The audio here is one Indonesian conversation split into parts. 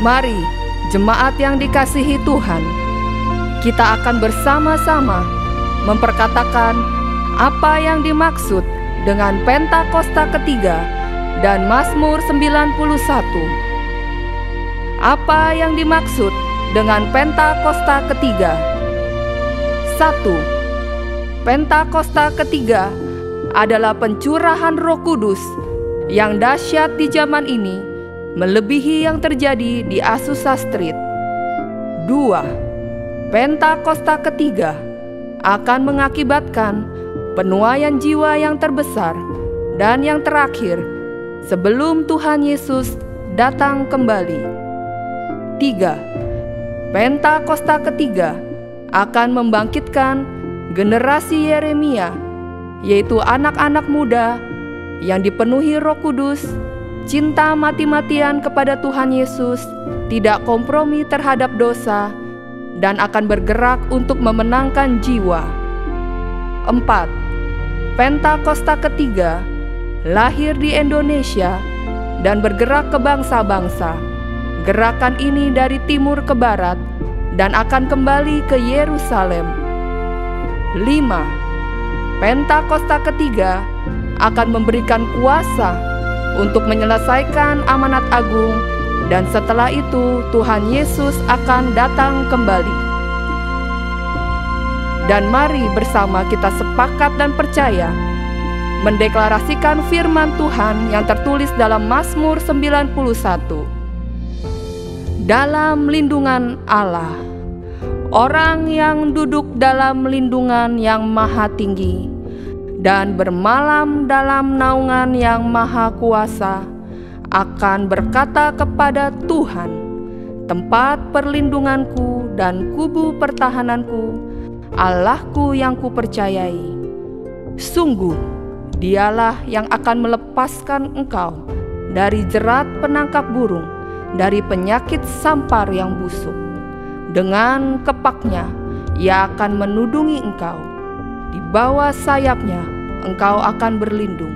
Mari, jemaat yang dikasihi Tuhan, kita akan bersama-sama memperkatakan apa yang dimaksud dengan Pentakosta ketiga dan Mazmur 91. Apa yang dimaksud dengan Pentakosta ketiga? 1. Pentakosta ketiga adalah pencurahan Roh Kudus yang dahsyat di zaman ini, melebihi yang terjadi di Azusa Street. 2. Pentakosta ketiga akan mengakibatkan penuaian jiwa yang terbesar dan yang terakhir sebelum Tuhan Yesus datang kembali. 3. Pentakosta ketiga akan membangkitkan generasi Yeremia, yaitu anak-anak muda yang dipenuhi Roh Kudus, cinta mati-matian kepada Tuhan Yesus, tidak kompromi terhadap dosa, dan akan bergerak untuk memenangkan jiwa. 4. Pentakosta ketiga lahir di Indonesia dan bergerak ke bangsa-bangsa. Gerakan ini dari timur ke barat dan akan kembali ke Yerusalem. 5. Pentakosta ketiga akan memberikan kuasa untuk menyelesaikan amanat agung, dan setelah itu Tuhan Yesus akan datang kembali. Dan mari bersama kita sepakat dan percaya mendeklarasikan firman Tuhan yang tertulis dalam Mazmur 91. Dalam lindungan Allah, orang yang duduk dalam lindungan yang maha tinggi dan bermalam dalam naungan yang maha kuasa akan berkata kepada Tuhan, tempat perlindunganku dan kubu pertahananku, Allahku yang kupercayai. Sungguh, Dialah yang akan melepaskan engkau dari jerat penangkap burung, dari penyakit sampar yang busuk. Dengan kepaknya, Ia akan menudungi engkau. Di bawah sayapnya engkau akan berlindung.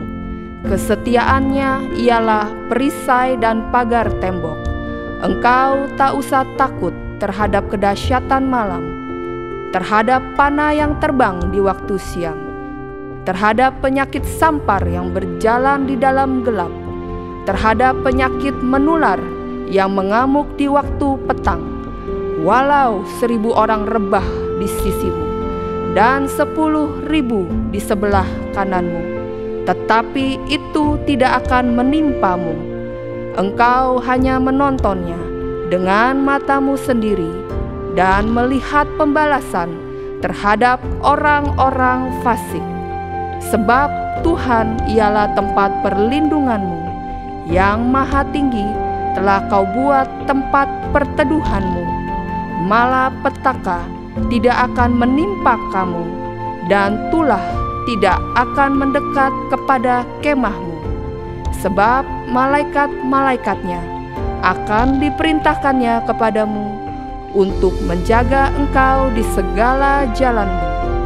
Kesetiaannya ialah perisai dan pagar tembok. Engkau tak usah takut terhadap kedahsyatan malam, terhadap panah yang terbang di waktu siang, terhadap penyakit sampar yang berjalan di dalam gelap, terhadap penyakit menular yang mengamuk di waktu petang. Walau 1.000 orang rebah di sisimu dan 10.000 di sebelah kananmu, tetapi itu tidak akan menimpamu. Engkau hanya menontonnya dengan matamu sendiri dan melihat pembalasan terhadap orang-orang fasik. Sebab Tuhan ialah tempat perlindunganmu, yang maha tinggi telah kau buat tempat perteduhanmu. Malapetaka tidak akan menimpa kamu, dan tulah tidak akan mendekat kepada kemahmu. Sebab malaikat-malaikatnya akan diperintahkannya kepadamu untuk menjaga engkau di segala jalanmu.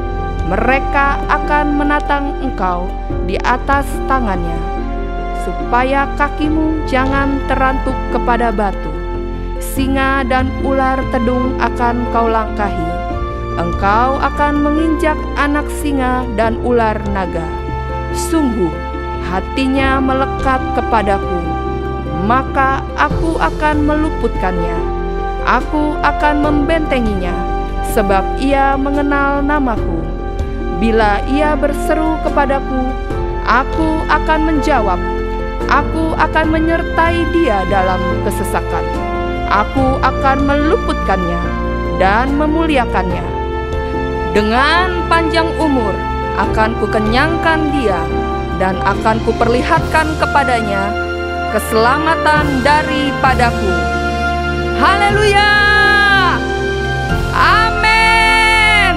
Mereka akan menatang engkau di atas tangannya, supaya kakimu jangan terantuk kepada batu. Singa dan ular tedung akan kau langkahi. Engkau akan menginjak anak singa dan ular naga. Sungguh hatinya melekat kepadaku, maka aku akan meluputkannya. Aku akan membentenginya, sebab ia mengenal namaku. Bila ia berseru kepadaku, aku akan menjawab. Aku akan menyertai dia dalam kesesakan. Aku akan meluputkannya dan memuliakannya. Dengan panjang umur akan kukenyangkan dia, dan akan kuperlihatkan kepadanya keselamatan daripadaku. Haleluya! Amin.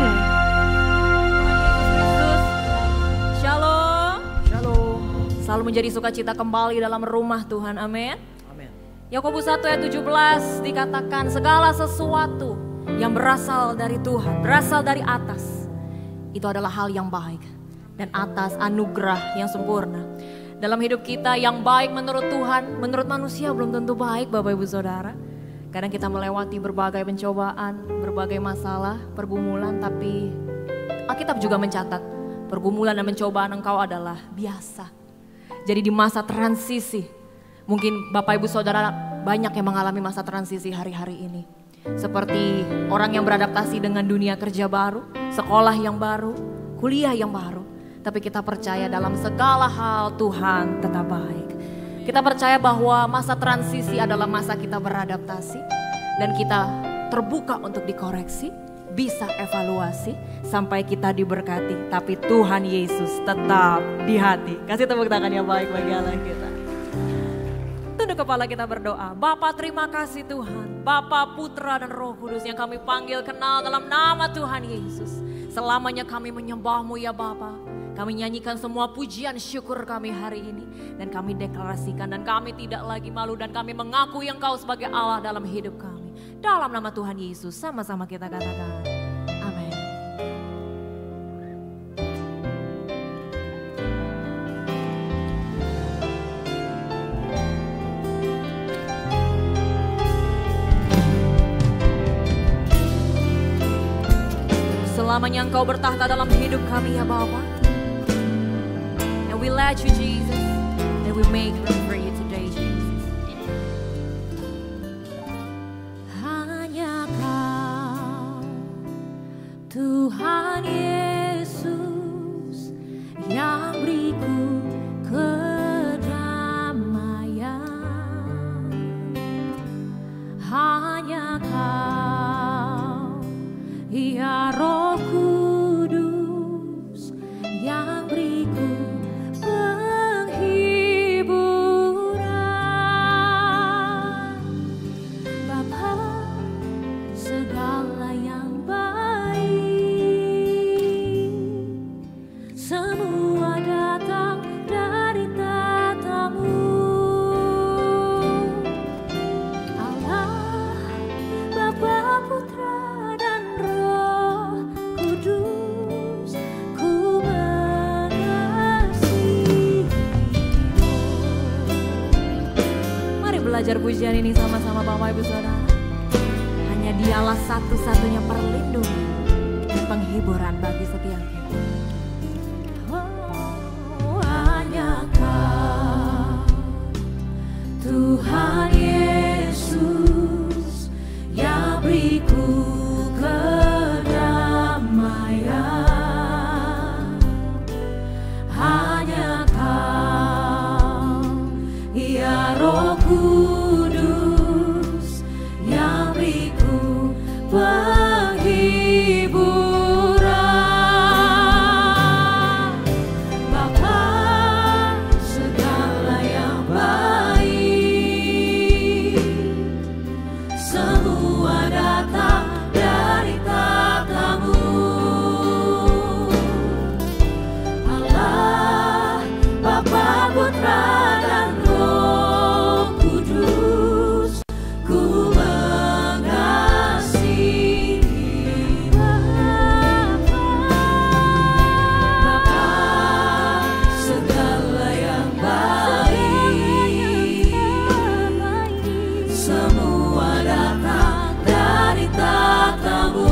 Shalom. Shalom. Selalu menjadi sukacita kembali dalam rumah Tuhan. Amin. Yakobus 1 ayat 17 dikatakan segala sesuatu yang berasal dari Tuhan, berasal dari atas, itu adalah hal yang baik dan atas anugerah yang sempurna. Dalam hidup kita yang baik menurut Tuhan, menurut manusia belum tentu baik Bapak Ibu Saudara. Kadang kita melewati berbagai pencobaan, berbagai masalah, pergumulan, tapi Alkitab juga mencatat pergumulan dan pencobaan engkau adalah biasa. Jadi di masa transisi, mungkin Bapak Ibu Saudara banyak yang mengalami masa transisi hari-hari ini. Seperti orang yang beradaptasi dengan dunia kerja baru, sekolah yang baru, kuliah yang baru. Tapi kita percaya dalam segala hal Tuhan tetap baik. Kita percaya bahwa masa transisi adalah masa kita beradaptasi dan kita terbuka untuk dikoreksi, bisa evaluasi sampai kita diberkati. Tapi Tuhan Yesus tetap di hati. Kasih tepuk tangan yang baik bagi Allah kita. Tunduk kepala kita berdoa. Bapa, terima kasih Tuhan. Bapa, Putra dan Roh Kudus yang kami panggil kenal dalam nama Tuhan Yesus. Selamanya kami menyembah-Mu ya Bapa. Kami nyanyikan semua pujian syukur kami hari ini. Dan kami deklarasikan dan kami tidak lagi malu. Dan kami mengakui Engkau sebagai Allah dalam hidup kami. Dalam nama Tuhan Yesus sama-sama kita katakan. Amin. Selamanya Engkau bertahta dalam hidup kami ya Bapa. We let you Jesus, and we make room for you today Jesus. Hanya Kau, Tuhan Yesus, yang beriku kedamaian. Hanya Kau, ya Roh Kudus, yang beriku belajar pujian ini sama-sama Bapak Ibu Saudara. Hanya Dialah satu-satunya perlindungan dan penghiburan bagi setiap kita. Oh, hanya Kau, Tuhan Yesus, yang beriku kedamaian. Hanya Kau, ya Roh Kudus, yang beriku penghiburan. Bapa segala yang baik, semua datang dari tatamu. Allah, Bapa, Putra, dan Roh Kudus, ku mengasihi Bapa. Segala yang baik, semua datang dari tatamu.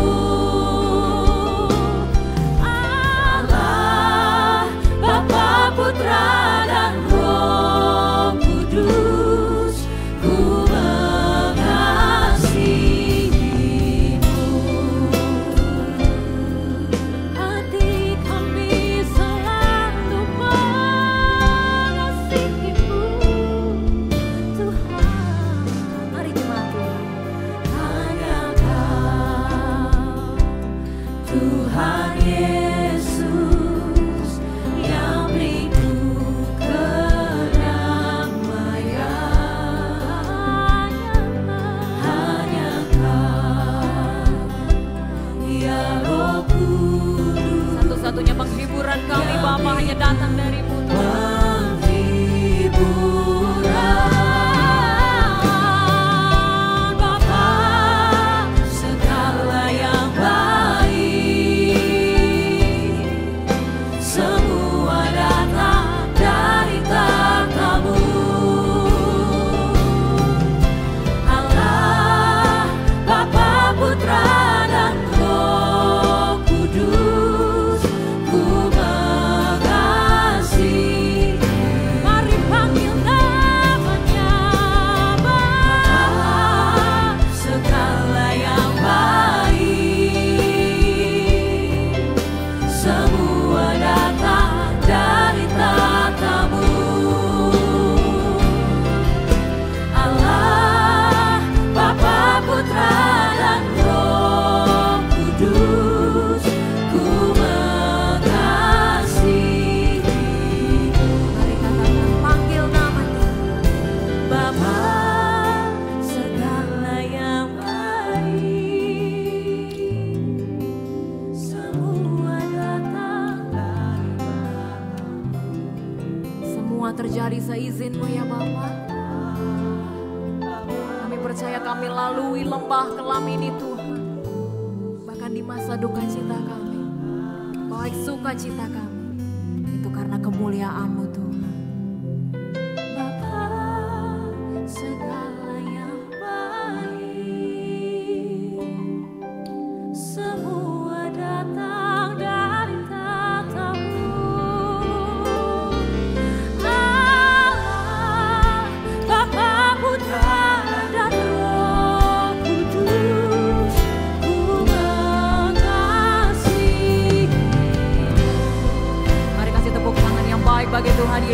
Allah, Bapa, Putra, dan Roh Kudus, ku mengasihi-Mu. Hati kami selalu mengasihi-Mu, Tuhan. Mari jemaat Tuhan. Hanya Kau, Tuhan Yesus, yang beriku kedamaian. Hanya Kau, ya Roh Kudus, satu-satunya penghiburan kami Bapa hanya datang dari-Mu Tuhan. Penghiburan Bapa, segala yang baik, terjadi seizinmu ya Bapa. Kami percaya kami lalui lembah kelam ini Tuhan. Bahkan di masa duka cita kami, baik sukacita kami, itu karena kemuliaan-Mu Tuhan. Bapa, segala yang baik, semua datang dari tata-Mu. Allah, Bapa, Putra, dan Roh Kudus, ku mengasihi. Mari kasih tepuk tangan yang baik bagi Tuhan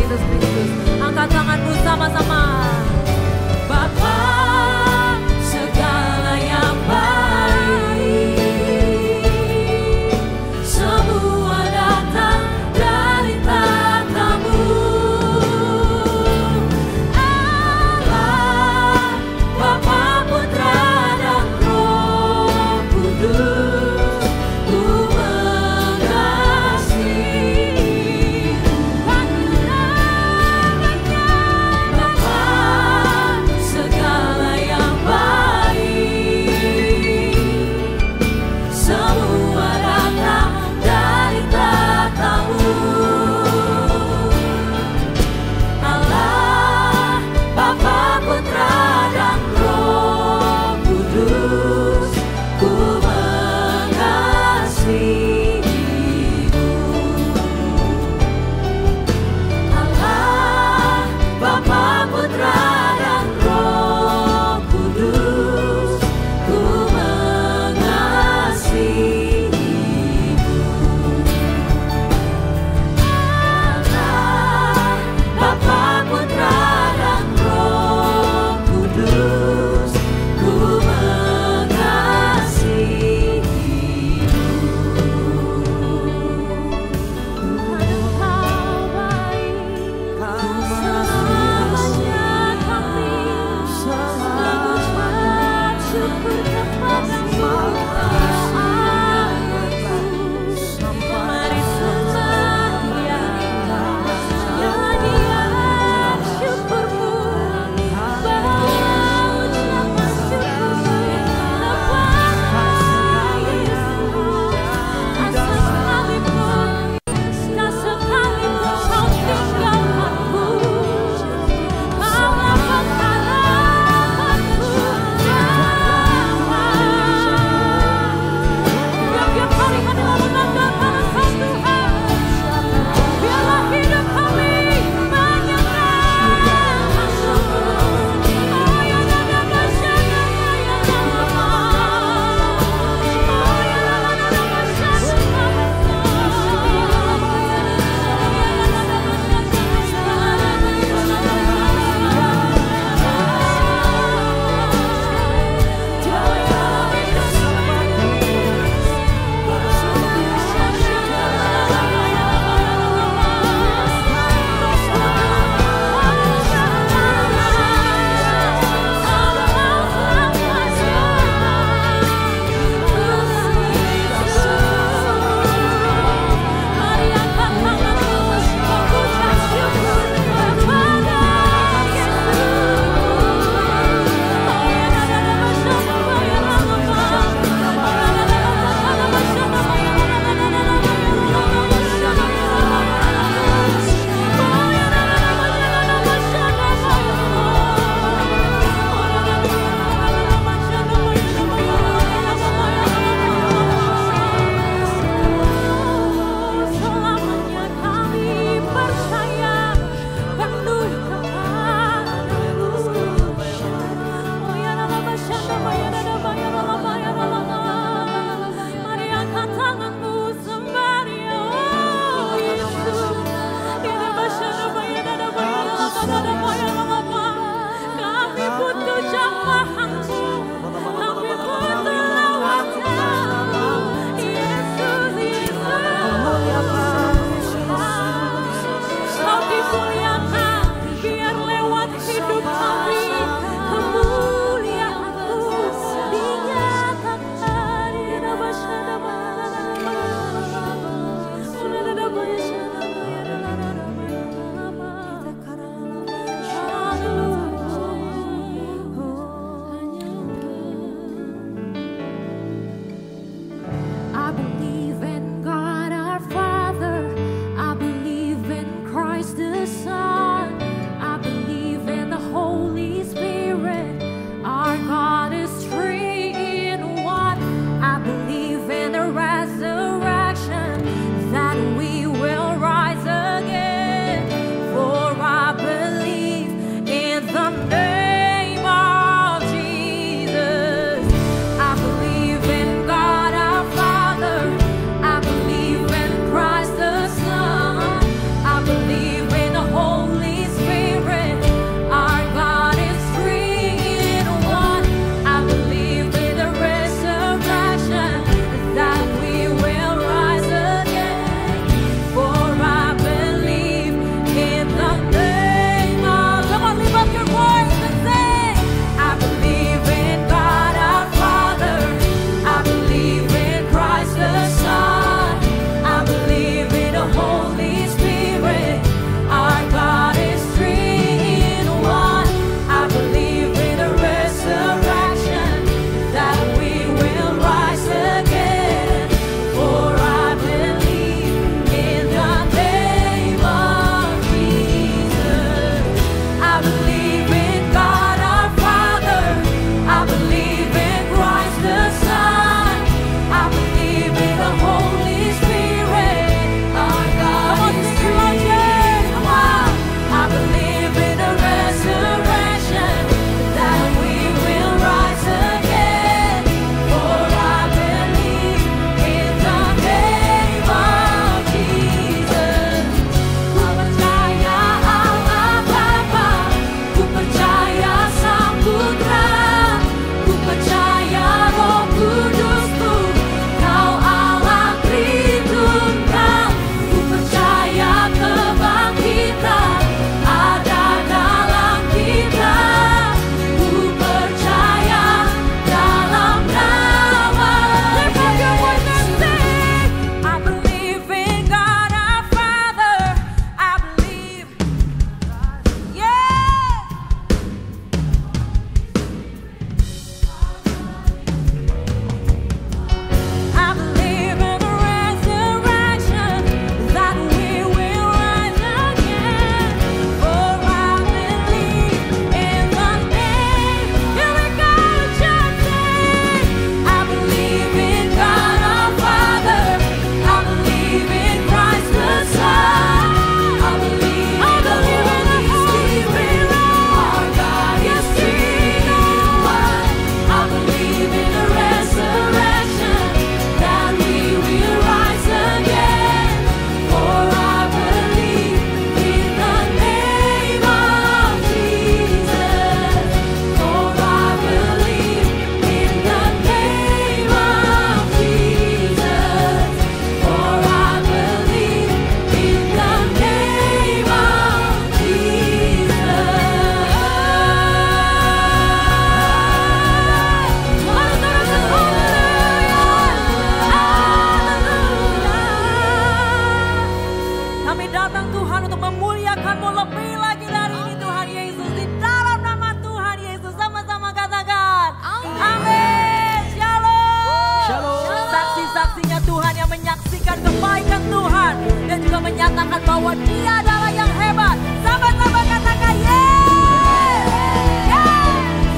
kebaikan Tuhan dan juga menyatakan bahwa Dia adalah yang hebat. Sama-sama katakan yes! Yes!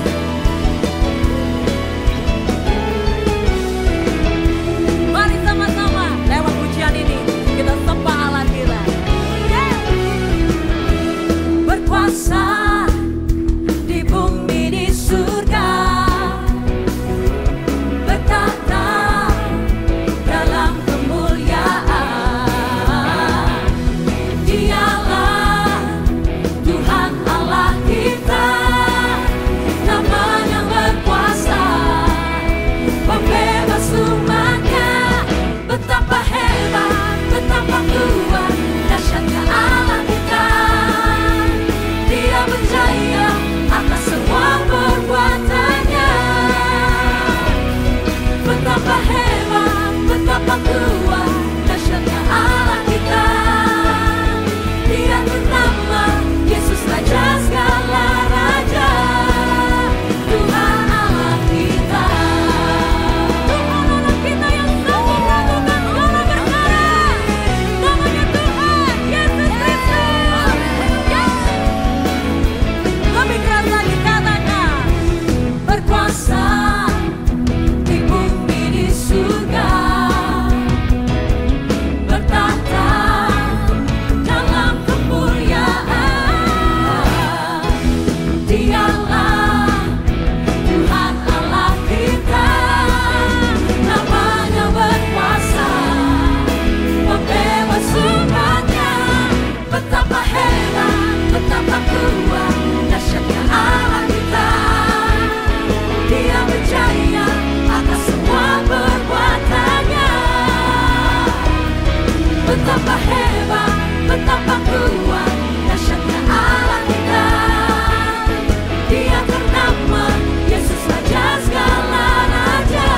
Mari sama-sama lewat pujian ini kita sembah Allah kita. Yes! Berkuasa di bumi di surga, bertata dalam kemuliaan. Dialah Tuhan Allah kita, namanya berkuasa, pembebas umatnya. Betapa hebat, betapa kuat, dahsyatnya Allah kita. Dia berjaya atas semua perbuatannya. Betapa hebat, betapa kuat, dahsyatnya Allah kita. Dia bernama Yesus, Raja segala raja, Tuhan Allah kita. Tuhan Allah kita yang sanggup melakukan segala perkara. Namanya Tuhan Yesus Kristus. Lebih keras lagi katakan, berkuasa di bumi di surga, bertata dalam kemuliaan. Dialah Tuhan Allah kita, namanya berkuasa, pembebas umatnya. Betapa hebat, betapa kuat, dahsyatnya Allah kita. Dia berjaya atas semua perbuatannya. Betapa hebat, betapa kuat, dahsyatnya Allah kita. Dia ternama Yesus, Raja segala raja.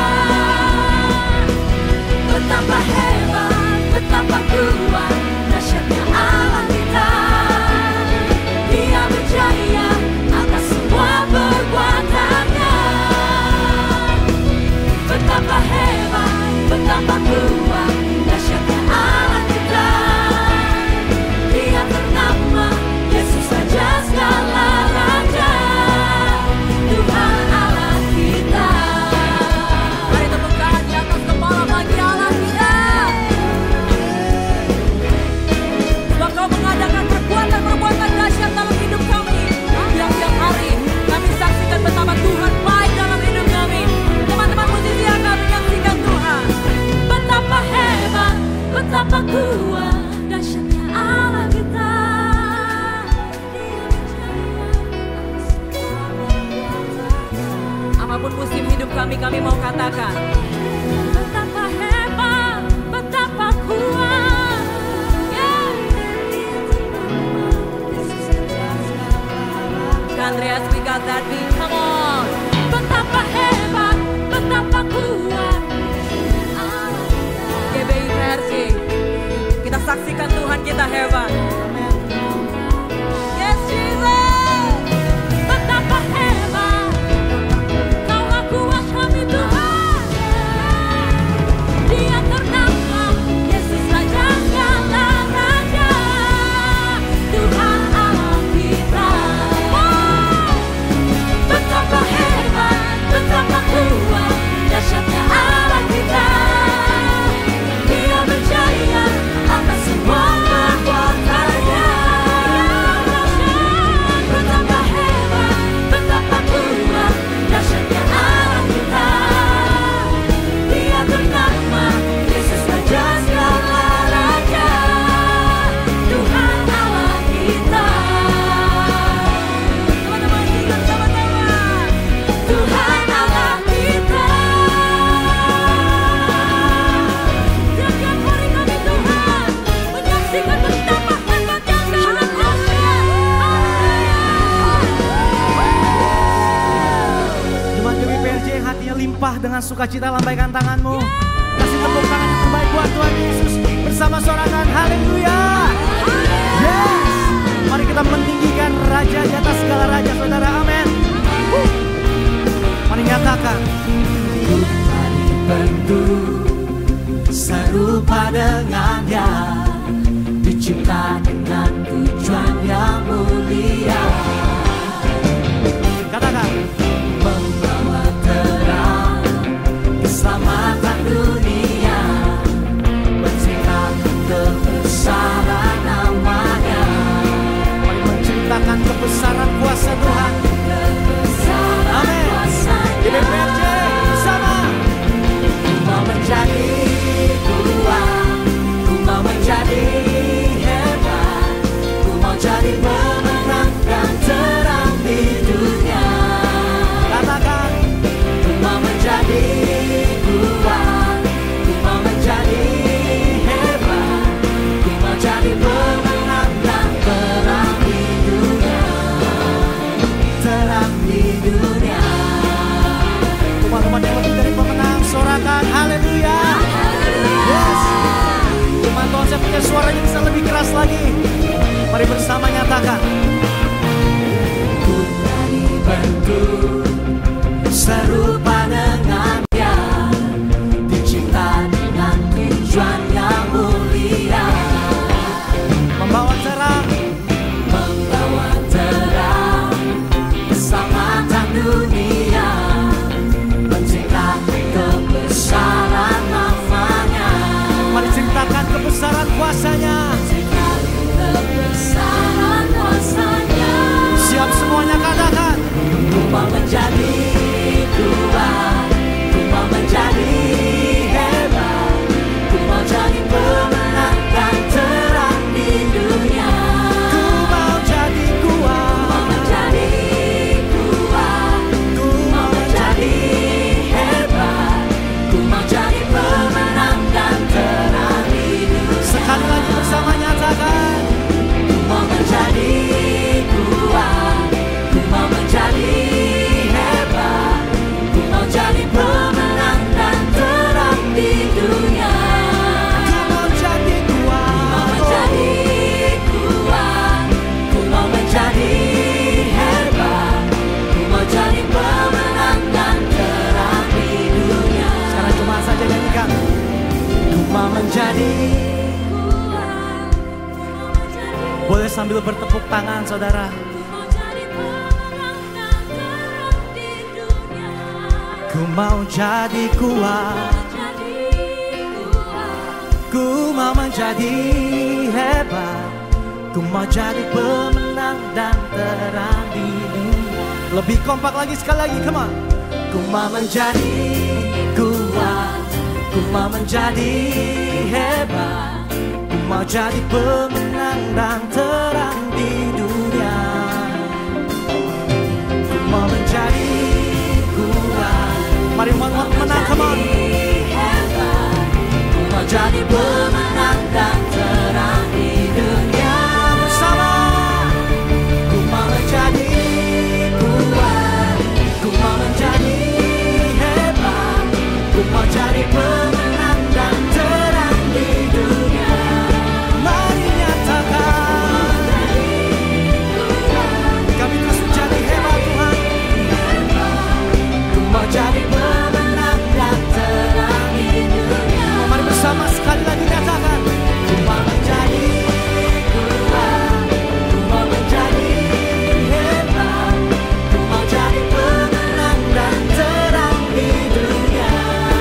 Betapa hebat, betapa kuat, dahsyatnya Allah kita. Dia berjaya atas semua perbuatannya. Betapa hebat, betapa kuat, dahsyatnya Allah kita. Dia ternama Yesus, Raja segala raja, Tuhan Allah kita. Mari tepuk tangan di atas kepala bagi Allah kita. Sebab Kau mengadakan perbuatan-perbuatan dahsyat dalam hidup kami. Tiap-tiap hari kami saksikan betapa Tuhan baik dalam hidup kami. Teman-teman musisi yang kami menyaksikan Tuhan. Betapa hebat, betapa kuat, dahsyatnya Allah kita. Apapun musim hidup kami mau katakan, betapa hebat, betapa kuat. Andreas, we got that beat, come on. Betapa hebat, betapa kuat, GBI versi. Kita saksikan Tuhan kita hebat. Yes Jesus. Betapa hebat, Kaulah kuat kami Tuhan. Dia ternama Yesus, Raja segala raja, Tuhan Allah kita. Betapa hebat, betapa kuat, dahsyatnya Allah kita. Dia berjaya atas semua perbuatannya. Betapa hebat, betapa kuat, dahsyatnya Allah kita. Dia bernama Yesus, Raja segala raja, Tuhan Allah kita. Teman-teman ingat sama-sama, Tuhan Allah kita. Tiap-tiap hari kami Tuhan menyaksikan betapa hebatnya Tuhan Allah. Jemaat GBI PRJ yang hatinya limpah dengan sukacita, lambaikan tanganmu. Kasih tepuk tangan yang terbaik buat Tuhan Yesus bersama sorangan haleluya. Yes. Mari kita meninggikan Raja di atas segala raja, saudara. Amin. Mari nyatakan. Ku tadi tentu serupa dengannya, dicipta dengan tujuan yang mulia. Katakan, membawa terang keselamatan dunia, menceritakan kebesaran namanya. Mari menceritakan kebesaran kuasa Tuhan. Amin. Di BPRJ bersama. Ku mau menjadi kuat, ku mau menjadi hebat, ku mau jadi pemenang dan terang di dunia. Katakan, ku mau menjadi kuat, ku mau menjadi hebat, ku mau jadi pemenang dan terang di dunia. Terang di dunia. Umat-umat yang lebih dari pemenang, sorakan haleluya. Yes. Umat Tuhan, saya punya suaranya bisa lebih keras lagi. Mari bersama nyatakan. Ku dibentuk serupa dengan Dia, dicipta dengan tujuan yang mulia. Membawa terang, membawa terang keselamatan dunia, menceritakan kebesaran namanya. Mari ceritakan kebesaran kuasanya. Kebesaran kuasanya. Siap semuanya, katakan. Ku mau menjadi kuat, ku mau menjadi hebat, ku mau jadi pemenang dan terang di dunia. Ku mau jadi kuat, ku mau menjadi kuat, ku mau menjadi hebat, ku mau jadi pemenang dan terang di dunia. Sekali lagi bersama nyatakan. Ku mau menjadi kuat, ku mau menjadi hebat, ku mau jadi pemenang dan terang di dunia. Ku mau jadi kuat, ku mau menjadi kuat, ku mau menjadi hebat, ku mau jadi pemenang dan terang di dunia. Sekarang cuma saja nyanyikan. Ku mau menjadi. Boleh sambil bertepuk tangan, saudara. Ku mau jadi kuat, ku mau menjadi hebat, ku mau jadi pemenang dan terang di dunia. Lebih kompak lagi, sekali lagi, come on. Ku mau menjadi kuat, ku mau menjadi hebat, ku mau jadi pemenang dan terang di dunia. Ku mau menjadi kuat. Mari umat-umat menang, come on. Ku mau jadi pemenang dan terang di dunia. Bersama. Ku mau menjadi kuat, ku mau menjadi hebat, ku mau jadi pemenang dan terang di dunia. Mari nyatakan. Kami terus menjadi hebat, Tuhan. Ku mau jadi pemenang dan terang di dunia. Mari bersama sekali lagi nyatakan. Ku mau menjadi kuat, ku mau menjadi hebat, ku mau jadi pemenang dan terang di dunia.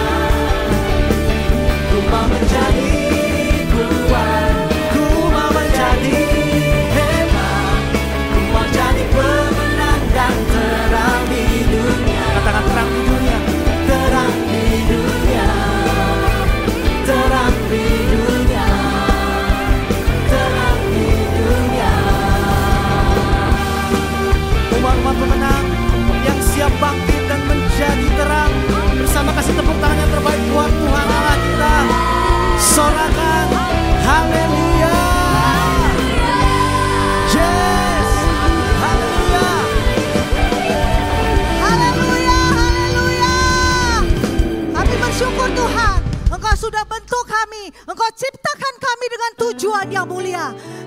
Ku mau menjadi kuat, ku mau menjadi hebat, ku mau jadi pemenang dan terang di dunia. Katakan terang di dunia, terang di dunia, terang di dunia, terang di dunia. Umat-umat pemenang yang siap bangkit dan menjadi terang, bersama kasih tepuk tangan yang terbaik buat Tuhan Allah kita. Sorakan haleluya. Yes, haleluya. Haleluya, haleluya. Kami bersyukur Tuhan, Engkau sudah bentuk kami, Engkau ciptakan kami dengan tujuan yang mulia.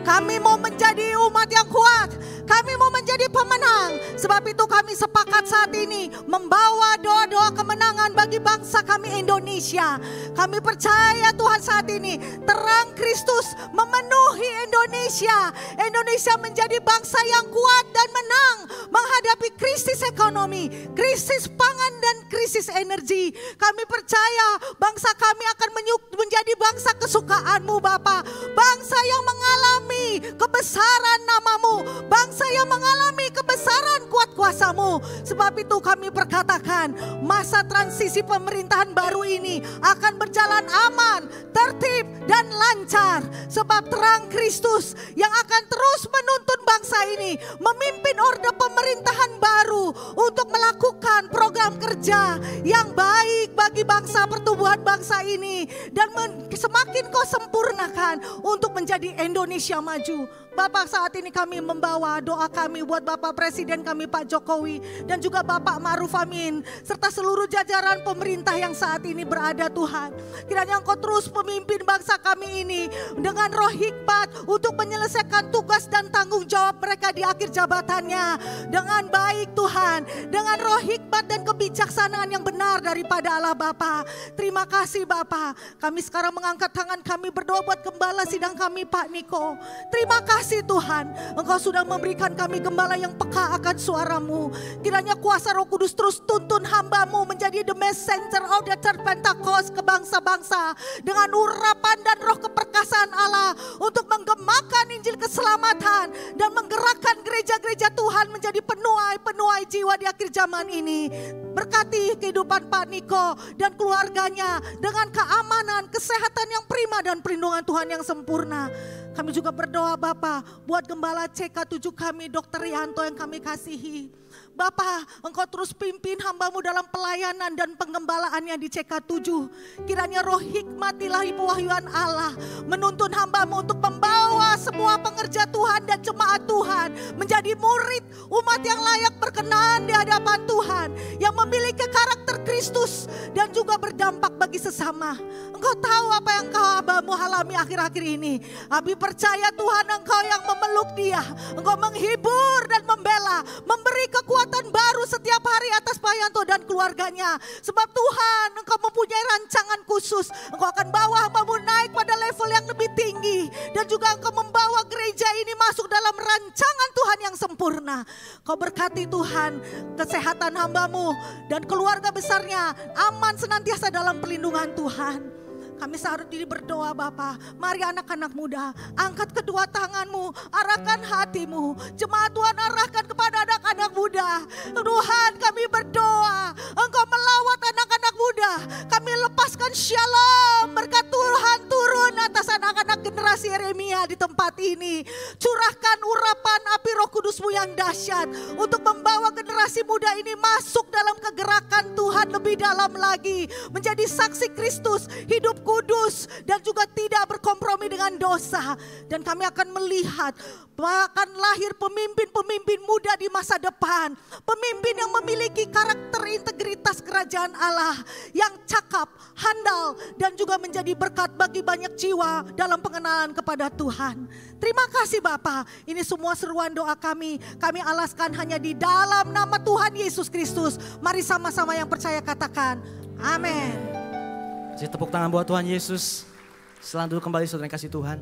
Kami mau menjadi umat yang kuat. Kami mau menjadi pemenang. Sebab itu kami sepakat saat ini membawa doa-doa kemenangan bagi bangsa kami Indonesia. Kami percaya Tuhan saat ini terang Kristus memenuhi Indonesia. Indonesia menjadi bangsa yang kuat dan menang menghadapi krisis ekonomi, krisis pangan dan krisis energi. Kami percaya bangsa kami akan menjadi bangsa kesukaan-Mu Bapa. Bangsa yang mengalami kebesaran nama-Mu, bangsa yang mengalami kebesaran kuat kuasa-Mu. Sebab itu kami perkatakan masa transisi pemerintahan baru ini akan berjalan aman, tertib dan lancar. Sebab terang Kristus yang akan terus menuntun bangsa ini memimpin orde pemerintahan baru untuk melakukan program kerja yang baik bagi bangsa, pertumbuhan bangsa ini, dan semakin Kau sempurnakan untuk menjadi Indonesia maju. Bapak, saat ini kami membawa doa kami buat Bapak Presiden kami Pak Jokowi dan juga Bapak Ma'ruf Amin serta seluruh jajaran pemerintah yang saat ini berada Tuhan. Kiranya Engkau terus memimpin bangsa kami ini dengan roh hikmat untuk menyelesaikan tugas dan tanggung jawab mereka di akhir jabatannya dengan baik Tuhan, dengan roh hikmat dan kebijaksanaan yang benar daripada Allah Bapa. Terima kasih Bapa. Kami sekarang mengangkat tangan kami berdoa buat gembala sidang kami Pak Niko. Terima kasih Tuhan, Engkau sudah memberikan kami gembala yang peka akan suara-Mu. Kiranya kuasa Roh Kudus terus tuntun hamba-Mu menjadi the messenger of the church Pentecost ke bangsa-bangsa dengan urapan dan roh keperkasaan Allah untuk menggemakan Injil keselamatan dan menggerakkan gereja-gereja Tuhan menjadi penuai-penuai jiwa di akhir zaman ini. Berkati kehidupan Pak Niko dan keluarganya dengan keamanan, kesehatan yang prima dan perlindungan Tuhan yang sempurna. Kami juga berdoa Bapa buat gembala CK7 kami Dr. Rianto yang kami kasihi. Bapa, Engkau terus pimpin hamba-Mu dalam pelayanan dan penggembalaannya di CK7. Kiranya roh hikmat ilahi pewahyuan Allah menuntun hamba-Mu untuk membawa semua pengerja Tuhan dan jemaat Tuhan menjadi murid umat yang layak berkenan di hadapan Tuhan, yang memiliki karakter Kristus dan juga berdampak bagi sesama. Engkau tahu apa yang hamba-Mu alami akhir-akhir ini. Abi percaya Tuhan Engkau yang memeluk dia, Engkau menghibur dan membela, memberi kekuatan baru setiap hari atas Pak Yanto dan keluarganya. Sebab Tuhan Engkau mempunyai rancangan khusus. Engkau akan bawa hamba-Mu naik pada level yang lebih tinggi. Dan juga Engkau membawa gereja ini masuk dalam rancangan Tuhan yang sempurna. Kau berkati Tuhan kesehatan hamba-Mu dan keluarga besarnya aman senantiasa dalam perlindungan Tuhan. Kami saat ini berdoa Bapa, mari anak-anak muda, angkat kedua tanganmu, arahkan hatimu. Jemaat Tuhan arahkan kepada anak-anak muda. Tuhan kami berdoa, Engkau melawat anak-anak muda. Kami lepaskan shalom, berkat Tuhan turun atas anak-anak generasi Yeremia di tempat ini. Curahkan urapan api Roh Kudus-Mu yang dahsyat untuk membawa generasi muda ini masuk dalam kegerakan Tuhan lebih dalam lagi. Menjadi saksi Kristus, hidup kudus dan juga tidak berkompromi dengan dosa. Dan kami akan melihat akan lahir pemimpin-pemimpin muda di masa depan. Pemimpin yang memiliki karakter integritas kerajaan Allah, yang cakap, handal dan juga menjadi berkat bagi banyak jiwa dalam pengenalan kepada Tuhan. Terima kasih Bapa. Ini semua seruan doa kami alaskan hanya di dalam nama Tuhan Yesus Kristus. Mari sama-sama yang percaya katakan amin. Kasih tepuk tangan buat Tuhan Yesus. Selamat dulu kembali saudara yang kasih Tuhan.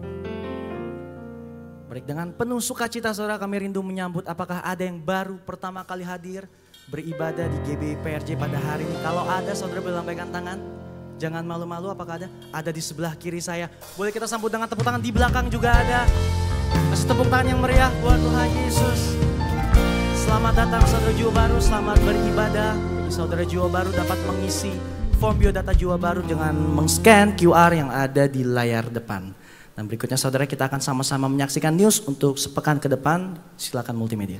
Baik, dengan penuh sukacita saudara kami rindu menyambut apakah ada yang baru pertama kali hadir beribadah di GBI PRJ pada hari ini. Kalau ada saudara boleh lambaikan tangan. Jangan malu-malu, apakah ada? Ada di sebelah kiri saya. Boleh kita sambut dengan tepuk tangan, di belakang juga ada. Kasih tepuk tangan yang meriah buat Tuhan Yesus. Selamat datang saudara jiwa baru, selamat beribadah. Saudara jiwa baru dapat mengisi form biodata jiwa baru dengan meng-scan QR yang ada di layar depan. Dan berikutnya saudara kita akan sama-sama menyaksikan news untuk sepekan ke depan. Silakan multimedia.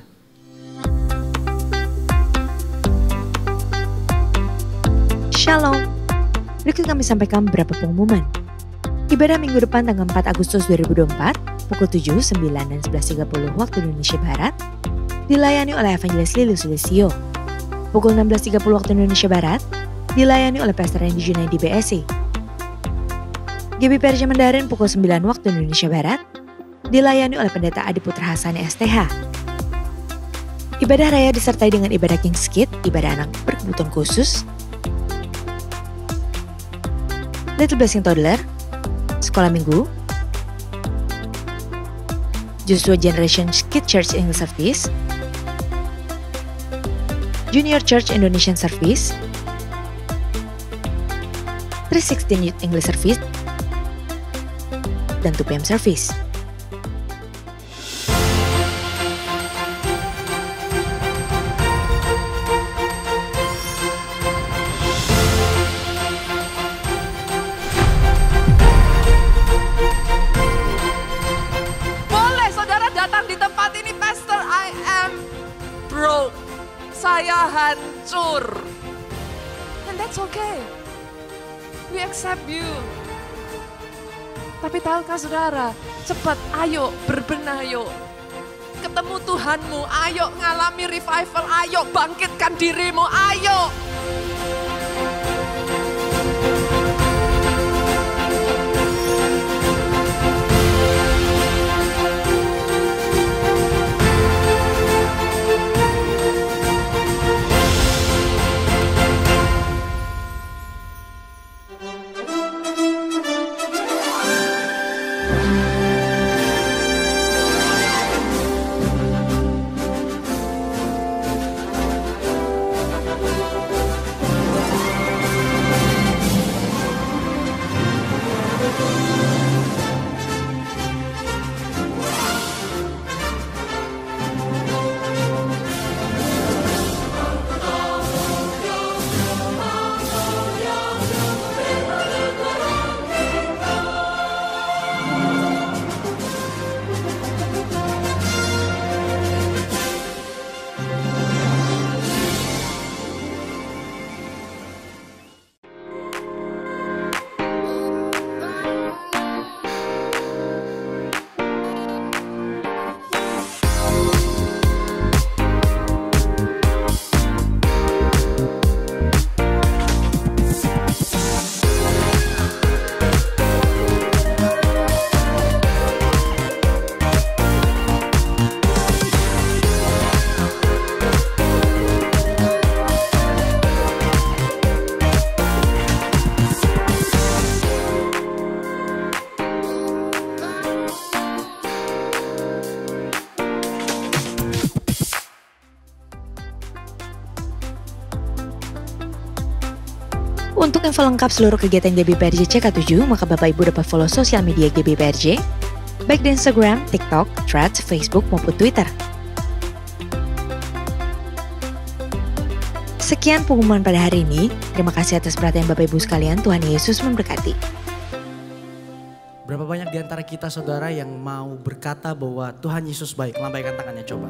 Shalom. Berikut kami sampaikan beberapa pengumuman. Ibadah minggu depan tanggal 4 Agustus 2024 pukul 7, 9, dan 11.30 waktu Indonesia Barat dilayani oleh Evangelis Lili Sulistyo. Pukul 16.30 waktu Indonesia Barat dilayani oleh Pastor Randy Junaidi BSI. GBI PRJ Mandarin pukul 9 waktu Indonesia Barat dilayani oleh Pendeta Adi Putra Hasani STH. Ibadah raya disertai dengan ibadah King's Kids, ibadah anak berkebutuhan khusus, Little Blessing Toddler, sekolah minggu, Joshua Generation Kids Church English Service, Junior Church Indonesian Service, 316 Youth English Service, dan 2 PM Service. Boleh saudara datang di tempat ini, Pastor, I am broke. Saya hancur. And that's okay. We accept you. Tapi tahukah saudara, cepat ayo berbenah yuk. Ketemu Tuhanmu, ayo ngalami revival, ayo bangkitkan dirimu, ayo. Untuk info lengkap seluruh kegiatan GBPRJ CK7, maka Bapak Ibu dapat follow sosial media GBPRJ, baik di Instagram, TikTok, Threads, Facebook, maupun Twitter. Sekian pengumuman pada hari ini. Terima kasih atas perhatian Bapak Ibu sekalian. Tuhan Yesus memberkati. Berapa banyak di antara kita saudara yang mau berkata bahwa Tuhan Yesus baik? Lambaikan tangannya coba.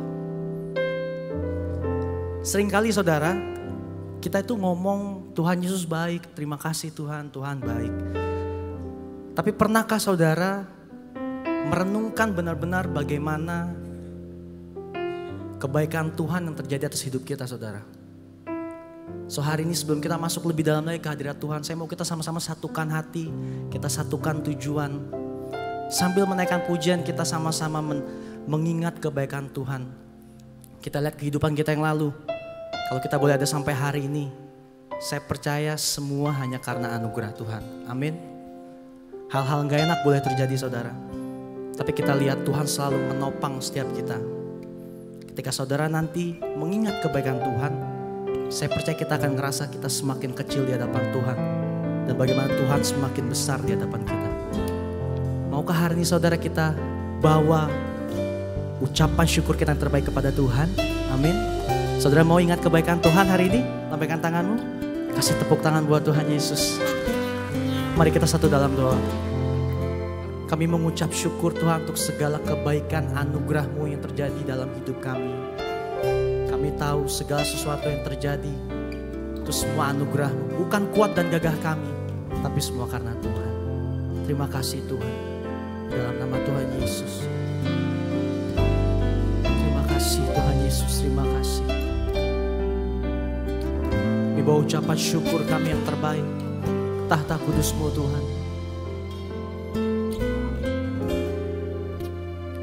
Seringkali saudara, kita itu ngomong Tuhan Yesus baik, terima kasih Tuhan, Tuhan baik. Tapi pernahkah saudara merenungkan benar-benar bagaimana kebaikan Tuhan yang terjadi atas hidup kita saudara? So hari ini sebelum kita masuk lebih dalam lagi ke hadirat Tuhan, saya mau kita sama-sama satukan hati, kita satukan tujuan. Sambil menaikkan pujian kita sama-sama mengingat kebaikan Tuhan. Kita lihat kehidupan kita yang lalu. Kalau kita boleh ada sampai hari ini, saya percaya semua hanya karena anugerah Tuhan. Amin. Hal-hal gak enak boleh terjadi saudara. Tapi kita lihat Tuhan selalu menopang setiap kita. Ketika saudara nanti mengingat kebaikan Tuhan, saya percaya kita akan ngerasa kita semakin kecil di hadapan Tuhan. Dan bagaimana Tuhan semakin besar di hadapan kita. Maukah hari ini saudara kita bawa ucapan syukur kita yang terbaik kepada Tuhan? Amin. Saudara mau ingat kebaikan Tuhan hari ini? Lambaikan tanganmu. Kasih tepuk tangan buat Tuhan Yesus. Mari kita satu dalam doa. Kami mengucap syukur Tuhan untuk segala kebaikan anugerah-Mu yang terjadi dalam hidup kami. Kami tahu segala sesuatu yang terjadi itu semua anugerah-Mu. Bukan kuat dan gagah kami, tapi semua karena Tuhan. Terima kasih Tuhan. Dalam nama Tuhan Yesus. Terima kasih Tuhan Yesus, terima kasih. Kami bawa ucapan syukur kami yang terbaik. Tahta kudus-Mu Tuhan.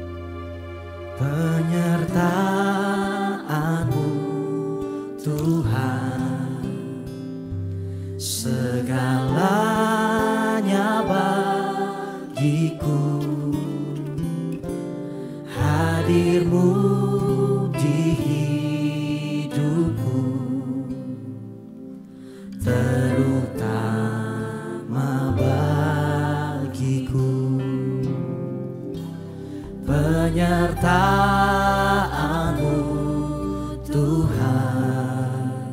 Penyertaan-Mu Tuhan,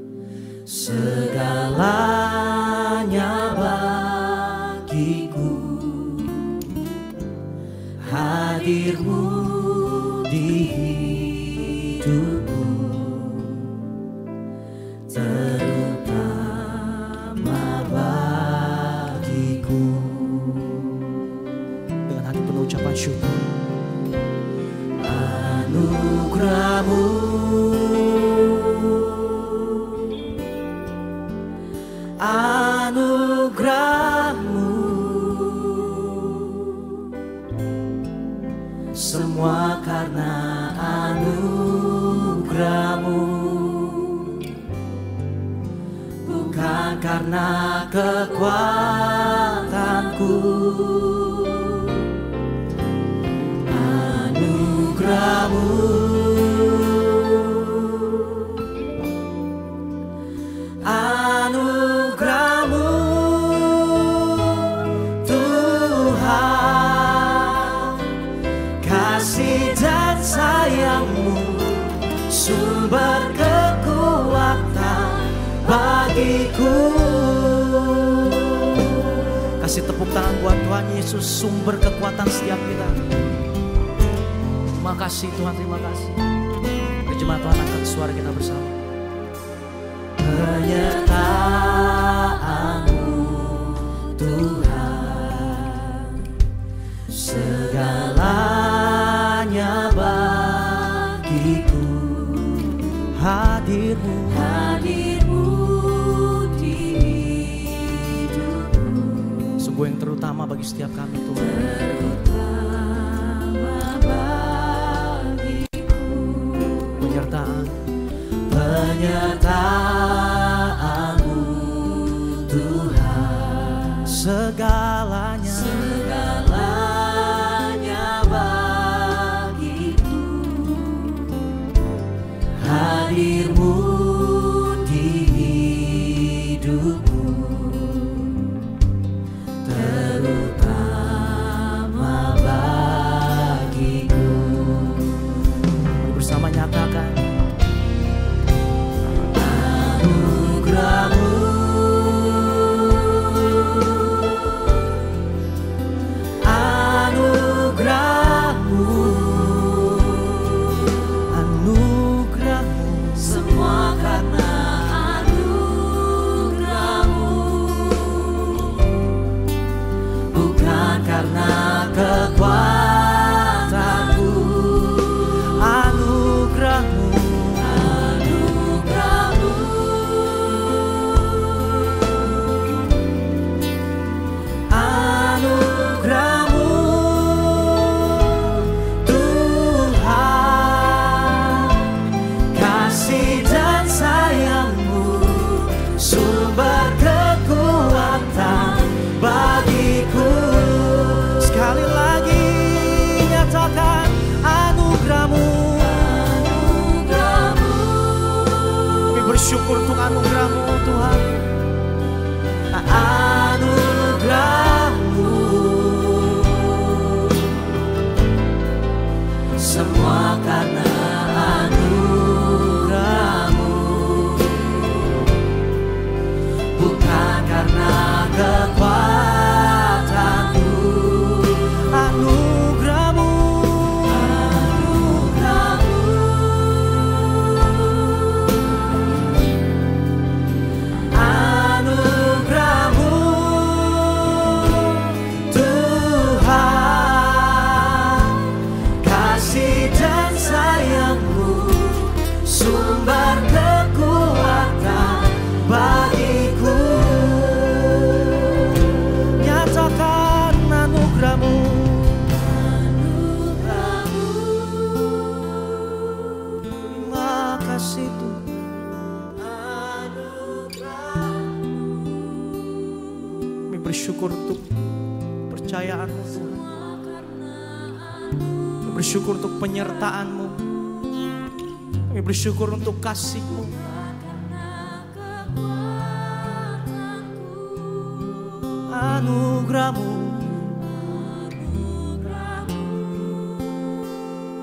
segalanya bagiku. Hadir-Mu di hidupku, terutama bagiku. Dengan hati penuh ucapan syukur. Anugerah-Mu, anugerah-Mu, semua karena anugerah-Mu, bukan karena kekuatanku. Anugerah-Mu, anugerah-Mu Tuhan, kasih dan sayang-Mu, sumber kekuatan bagiku. Kasih tepuk tangan buat Tuhan Yesus, sumber kekuatan setiap kita. Terima kasih Tuhan, terima kasih. Jemaat Tuhan, angkat suara kita bersama. Penyertaan-Mu Tuhan, segalanya bagiku. Hadir-Mu, hadir-Mu di hidupku, sungguh yang terutama bagi setiap kami Tuhan. Penyertaan-Mu Tuhan, segalanya, segalanya bagiku. Hadir-Mu di hidupku, terutama bagiku. Mari bersama nyatakan. Anugerah-Mu, anugerah-Mu, anugerah-Mu, semua karena anugerah-Mu, bukan karena kekuatanku. Anugerah-Mu, bersyukur untuk anugerah-Mu Tuhan. Anugerah-Mu, semua karena anugerah-Mu, bukan karena kekuatanku. Anugerah-Mu, anugerah-Mu Tuhan, kasih dan sayang-Mu, sumber kekuatan bagiku. Nyatakan anugerah-Mu, anugerah-Mu. Terima kasih Tuhan. Kami bersyukur untuk percayaan-Mu Tuhan. Kami bersyukur untuk penyertaan-Mu. Kami bersyukur untuk kasih-Mu. Anugerah-Mu,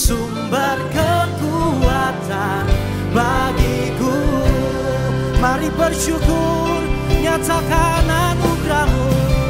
sumber kekuatan bagiku. Mari bersyukur, nyatakan anugerah-Mu.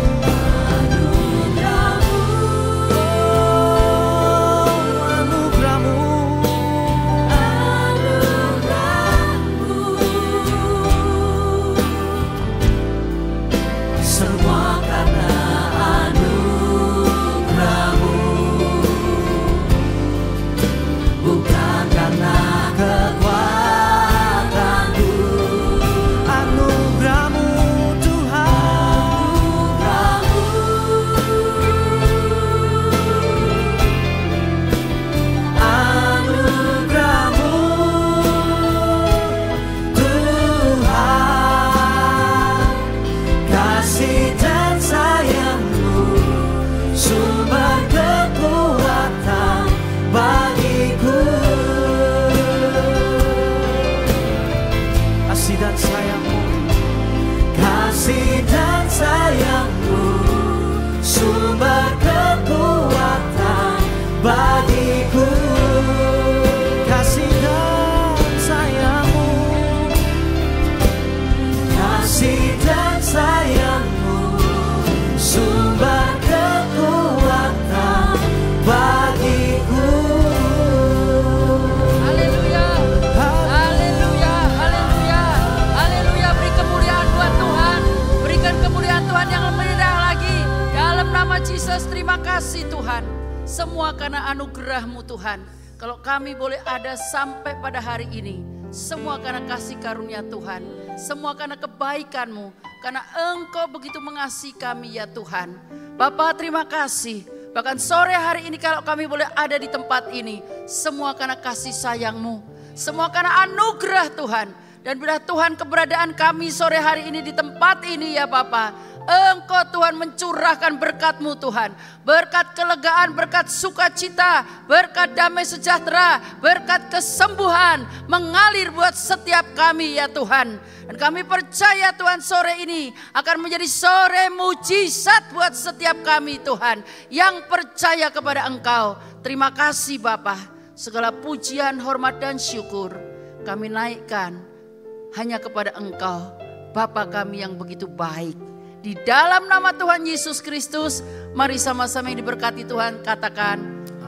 Terima kasih Tuhan, semua karena anugerah-Mu Tuhan. Kalau kami boleh ada sampai pada hari ini, semua karena kasih karunia Tuhan, semua karena kebaikan-Mu, karena Engkau begitu mengasihi kami ya Tuhan. Bapa terima kasih, bahkan sore hari ini kalau kami boleh ada di tempat ini, semua karena kasih sayang-Mu, semua karena anugerah Tuhan. Dan bila Tuhan keberadaan kami sore hari ini di tempat ini ya Bapa, Engkau Tuhan mencurahkan berkat-Mu Tuhan. Berkat kelegaan, berkat sukacita, berkat damai sejahtera, berkat kesembuhan mengalir buat setiap kami ya Tuhan. Dan kami percaya Tuhan sore ini akan menjadi sore mujizat buat setiap kami Tuhan. Yang percaya kepada Engkau. Terima kasih Bapa. Segala pujian, hormat dan syukur kami naikkan hanya kepada Engkau. Bapa kami yang begitu baik. Di dalam nama Tuhan Yesus Kristus, mari sama-sama yang diberkati Tuhan katakan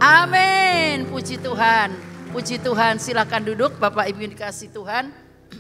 amin. Puji Tuhan, puji Tuhan. Silakan duduk Bapak Ibu yang dikasihi Tuhan.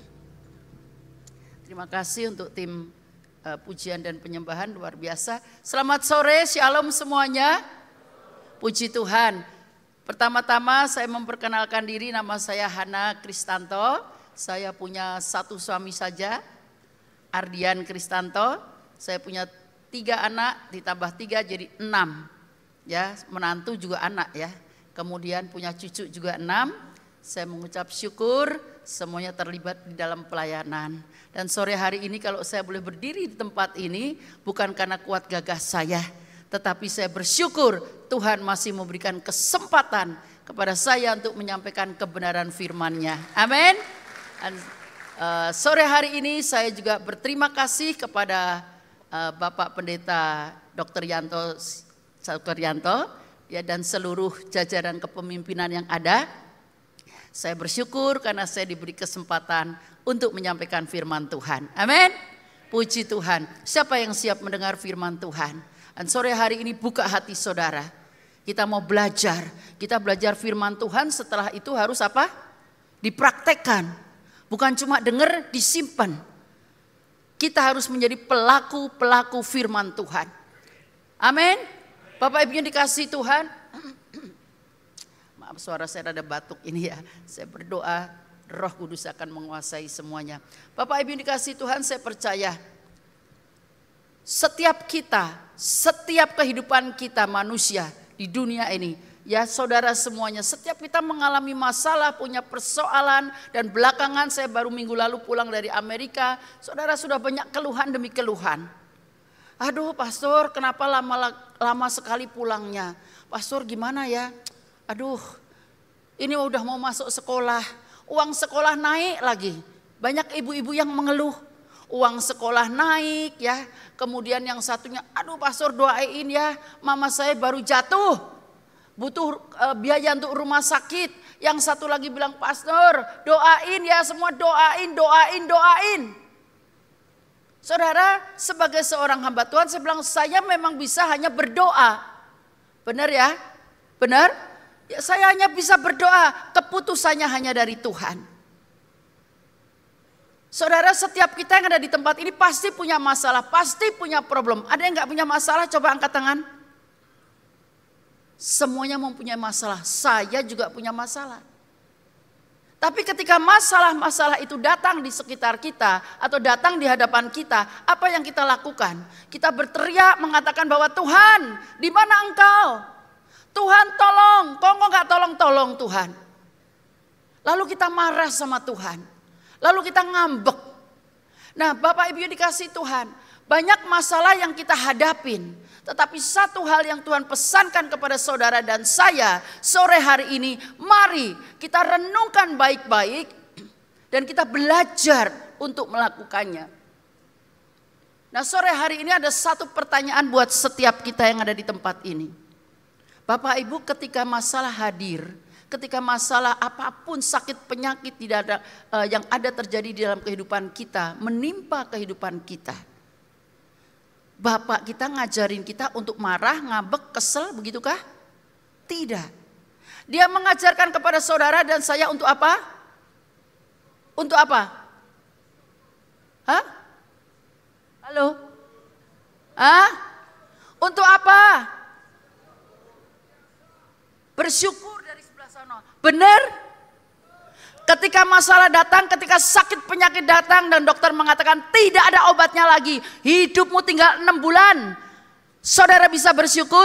Terima kasih untuk tim pujian dan penyembahan luar biasa. Selamat sore, shalom semuanya. Puji Tuhan. Pertama-tama saya memperkenalkan diri, nama saya Hana Kristanto. Saya punya satu suami saja, Ardian Kristanto. Saya punya 3 anak, ditambah 3 jadi 6. Ya, menantu juga anak ya. Kemudian punya cucu juga 6. Saya mengucap syukur semuanya terlibat di dalam pelayanan. Dan sore hari ini kalau saya boleh berdiri di tempat ini bukan karena kuat gagah saya, tetapi saya bersyukur Tuhan masih memberikan kesempatan kepada saya untuk menyampaikan kebenaran firman-Nya. Amin. Sore hari ini saya juga berterima kasih kepada Bapak Pendeta Dr. Yanto ya, dan seluruh jajaran kepemimpinan yang ada. Saya bersyukur karena saya diberi kesempatan untuk menyampaikan firman Tuhan. Amin. Puji Tuhan. Siapa yang siap mendengar firman Tuhan? Dan sore hari ini buka hati saudara. Kita mau belajar. Kita belajar firman Tuhan, setelah itu harus apa? Dipraktekkan. Bukan cuma dengar, disimpan. Kita harus menjadi pelaku-pelaku firman Tuhan. Amin. Bapak Ibu yang dikasihi Tuhan. Maaf suara saya rada batuk ini ya. Saya berdoa Roh Kudus akan menguasai semuanya. Bapak Ibu yang dikasihi Tuhan, saya percaya setiap kita, setiap kehidupan kita manusia di dunia ini, ya saudara semuanya, setiap kita mengalami masalah, punya persoalan. Dan belakangan saya baru minggu lalu pulang dari Amerika. Saudara sudah banyak keluhan demi keluhan. Aduh pastor, kenapa lama sekali pulangnya? Pastor gimana ya? Aduh ini udah mau masuk sekolah, uang sekolah naik lagi. Banyak ibu-ibu yang mengeluh. Uang sekolah naik ya. Kemudian yang satunya, aduh pastor doain ya, mama saya baru jatuh. butuh biaya untuk rumah sakit. Yang satu lagi bilang, pastor doain ya semua, doain. Saudara, sebagai seorang hamba Tuhan saya bilang saya memang bisa hanya berdoa. Benar ya? Benar? Ya, saya hanya bisa berdoa, keputusannya hanya dari Tuhan. Saudara, setiap kita yang ada di tempat ini pasti punya masalah, pasti punya problem. Ada yang gak punya masalah? Coba angkat tangan. Semuanya mempunyai masalah, saya juga punya masalah. Tapi ketika masalah-masalah itu datang di sekitar kita atau datang di hadapan kita, apa yang kita lakukan? Kita berteriak mengatakan bahwa Tuhan, di mana Engkau? Tuhan tolong, kok gak tolong-tolong Tuhan? Lalu kita marah sama Tuhan, lalu kita ngambek. Nah, Bapak Ibu dikasih Tuhan, banyak masalah yang kita hadapin. Tetapi satu hal yang Tuhan pesankan kepada saudara dan saya sore hari ini, mari kita renungkan baik-baik dan kita belajar untuk melakukannya. Nah, sore hari ini ada satu pertanyaan buat setiap kita yang ada di tempat ini. Bapak Ibu, ketika masalah hadir, ketika masalah apapun, sakit penyakit yang ada terjadi di dalam kehidupan kita, menimpa kehidupan kita, Bapak kita ngajarin kita untuk marah, ngambek, kesel, begitukah? Tidak. Dia mengajarkan kepada saudara dan saya untuk apa? Untuk apa? Hah? Halo? Hah? Untuk apa? Bersyukur dari sebelah sana. Benar? Ketika masalah datang, ketika sakit penyakit datang dan dokter mengatakan tidak ada obatnya lagi, hidupmu tinggal 6 bulan. Saudara bisa bersyukur?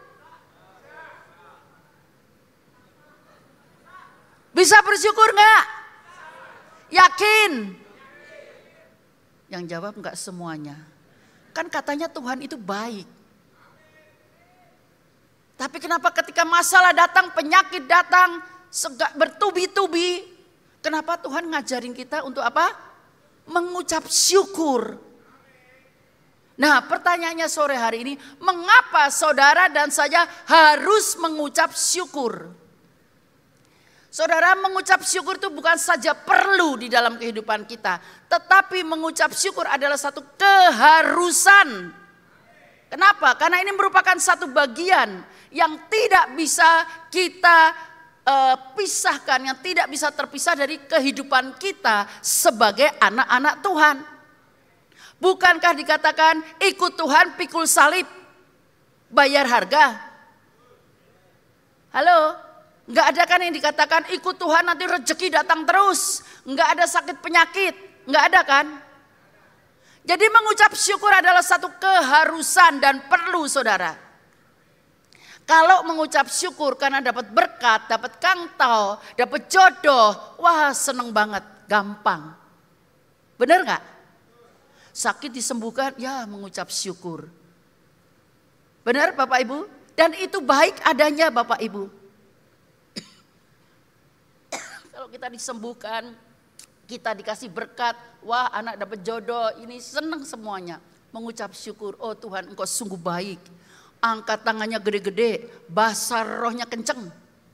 Bisa bersyukur enggak? Yakin? Yang jawab enggak semuanya. Kan katanya Tuhan itu baik. Tapi kenapa ketika masalah datang, penyakit datang, bertubi-tubi, kenapa Tuhan ngajarin kita untuk apa? Mengucap syukur. Nah, pertanyaannya sore hari ini, mengapa saudara dan saya harus mengucap syukur? Saudara, mengucap syukur itu bukan saja perlu di dalam kehidupan kita, tetapi mengucap syukur adalah satu keharusan. Kenapa? Karena ini merupakan satu bagian yang tidak bisa kita pisahkan, yang tidak bisa terpisah dari kehidupan kita sebagai anak-anak Tuhan. Bukankah dikatakan ikut Tuhan pikul salib, bayar harga? Halo? Enggak ada kan yang dikatakan ikut Tuhan nanti rezeki datang terus, enggak ada sakit penyakit, enggak ada kan? Jadi mengucap syukur adalah satu keharusan dan perlu, saudara. Kalau mengucap syukur karena dapat berkat, dapat kangtau, dapat jodoh, wah seneng banget, gampang. Benar gak? Sakit disembuhkan, ya mengucap syukur. Benar Bapak Ibu? Dan itu baik adanya Bapak Ibu. Kalau kita disembuhkan, kita dikasih berkat, wah anak dapat jodoh, ini seneng semuanya. Mengucap syukur, oh Tuhan Engkau sungguh baik. Angkat tangannya gede-gede, basar rohnya kenceng.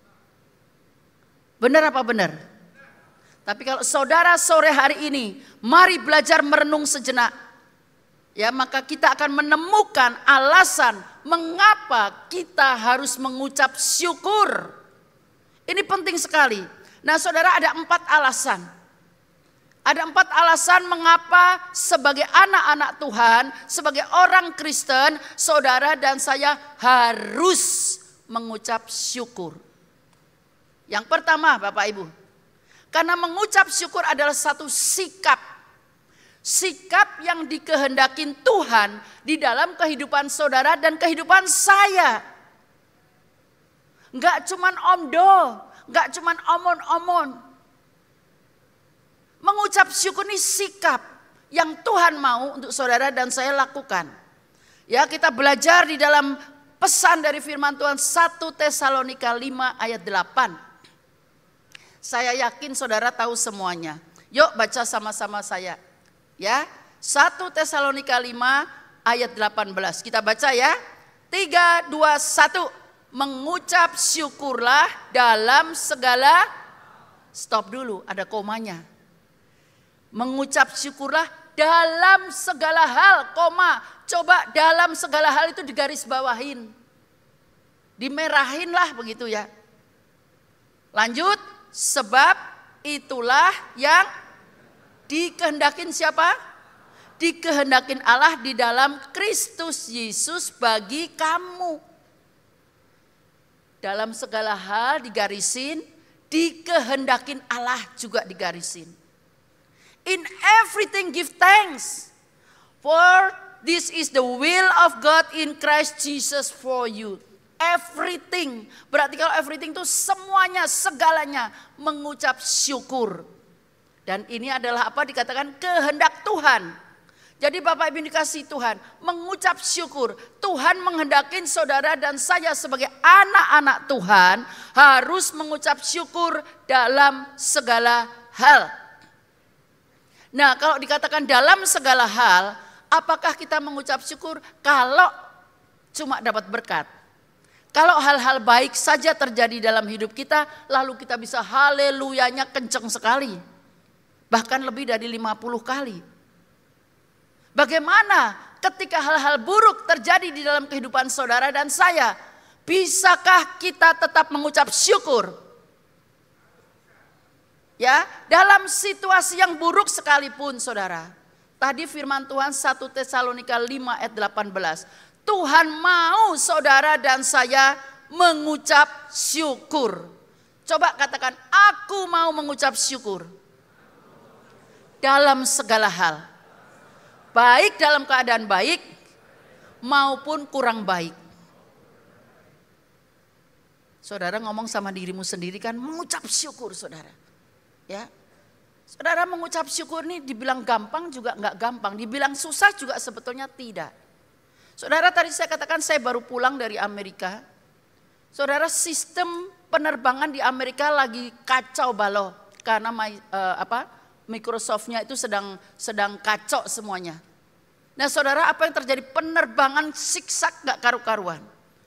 Benar apa benar? Tapi kalau saudara sore hari ini, mari belajar merenung sejenak. Ya, maka kita akan menemukan alasan mengapa kita harus mengucap syukur. Ini penting sekali. Nah saudara, ada 4 alasan. Ada 4 alasan mengapa sebagai anak-anak Tuhan, sebagai orang Kristen, saudara dan saya harus mengucap syukur. Yang pertama Bapak Ibu, karena mengucap syukur adalah satu sikap. Sikap yang dikehendakin Tuhan di dalam kehidupan saudara dan kehidupan saya. Enggak cuman omdo, enggak cuman omon-omon. Mengucap syukur ini sikap yang Tuhan mau untuk saudara dan saya lakukan. Ya, kita belajar di dalam pesan dari firman Tuhan 1 Tesalonika 5 ayat 8. Saya yakin saudara tahu semuanya. Yuk baca sama-sama saya. Ya, 1 Tesalonika 5 ayat 18. Kita baca ya. 3, 2, 1. mengucap syukurlah dalam segala, stop dulu, ada komanya. Mengucap syukurlah dalam segala hal, koma. Coba dalam segala hal itu digaris bawahin. Dimerahin lah begitu ya. Lanjut, sebab itulah yang dikehendakin siapa? Dikehendakin Allah di dalam Kristus Yesus bagi kamu. Dalam segala hal digarisin, dikehendakin Allah juga digarisin. In everything give thanks, for this is the will of God in Christ Jesus for you. Everything, berarti kalau everything itu semuanya, segalanya mengucap syukur. Dan ini adalah apa dikatakan kehendak Tuhan. Jadi Bapak Ibu dikasih Tuhan, mengucap syukur. Tuhan menghendakin saudara dan saya sebagai anak-anak Tuhan harus mengucap syukur dalam segala hal. Nah, kalau dikatakan dalam segala hal, apakah kita mengucap syukur kalau cuma dapat berkat? Kalau hal-hal baik saja terjadi dalam hidup kita, lalu kita bisa haleluyanya kenceng sekali. Bahkan lebih dari 50 kali. Bagaimana ketika hal-hal buruk terjadi di dalam kehidupan saudara dan saya? Bisakah kita tetap mengucap syukur? Ya, dalam situasi yang buruk sekalipun saudara. Tadi firman Tuhan 1 Tesalonika 5 ayat 18. Tuhan mau saudara dan saya mengucap syukur. Coba katakan, aku mau mengucap syukur. Dalam segala hal. Baik dalam keadaan baik maupun kurang baik. Saudara ngomong sama dirimu sendiri kan, mengucap syukur saudara. Ya, saudara mengucap syukur ini dibilang gampang juga enggak gampang, dibilang susah juga sebetulnya tidak. Saudara tadi saya katakan saya baru pulang dari Amerika. Saudara sistem penerbangan di Amerika lagi kacau balau karena Microsoft-nya itu sedang kacau semuanya. Nah saudara, apa yang terjadi? Penerbangan siksak enggak karu-karuan.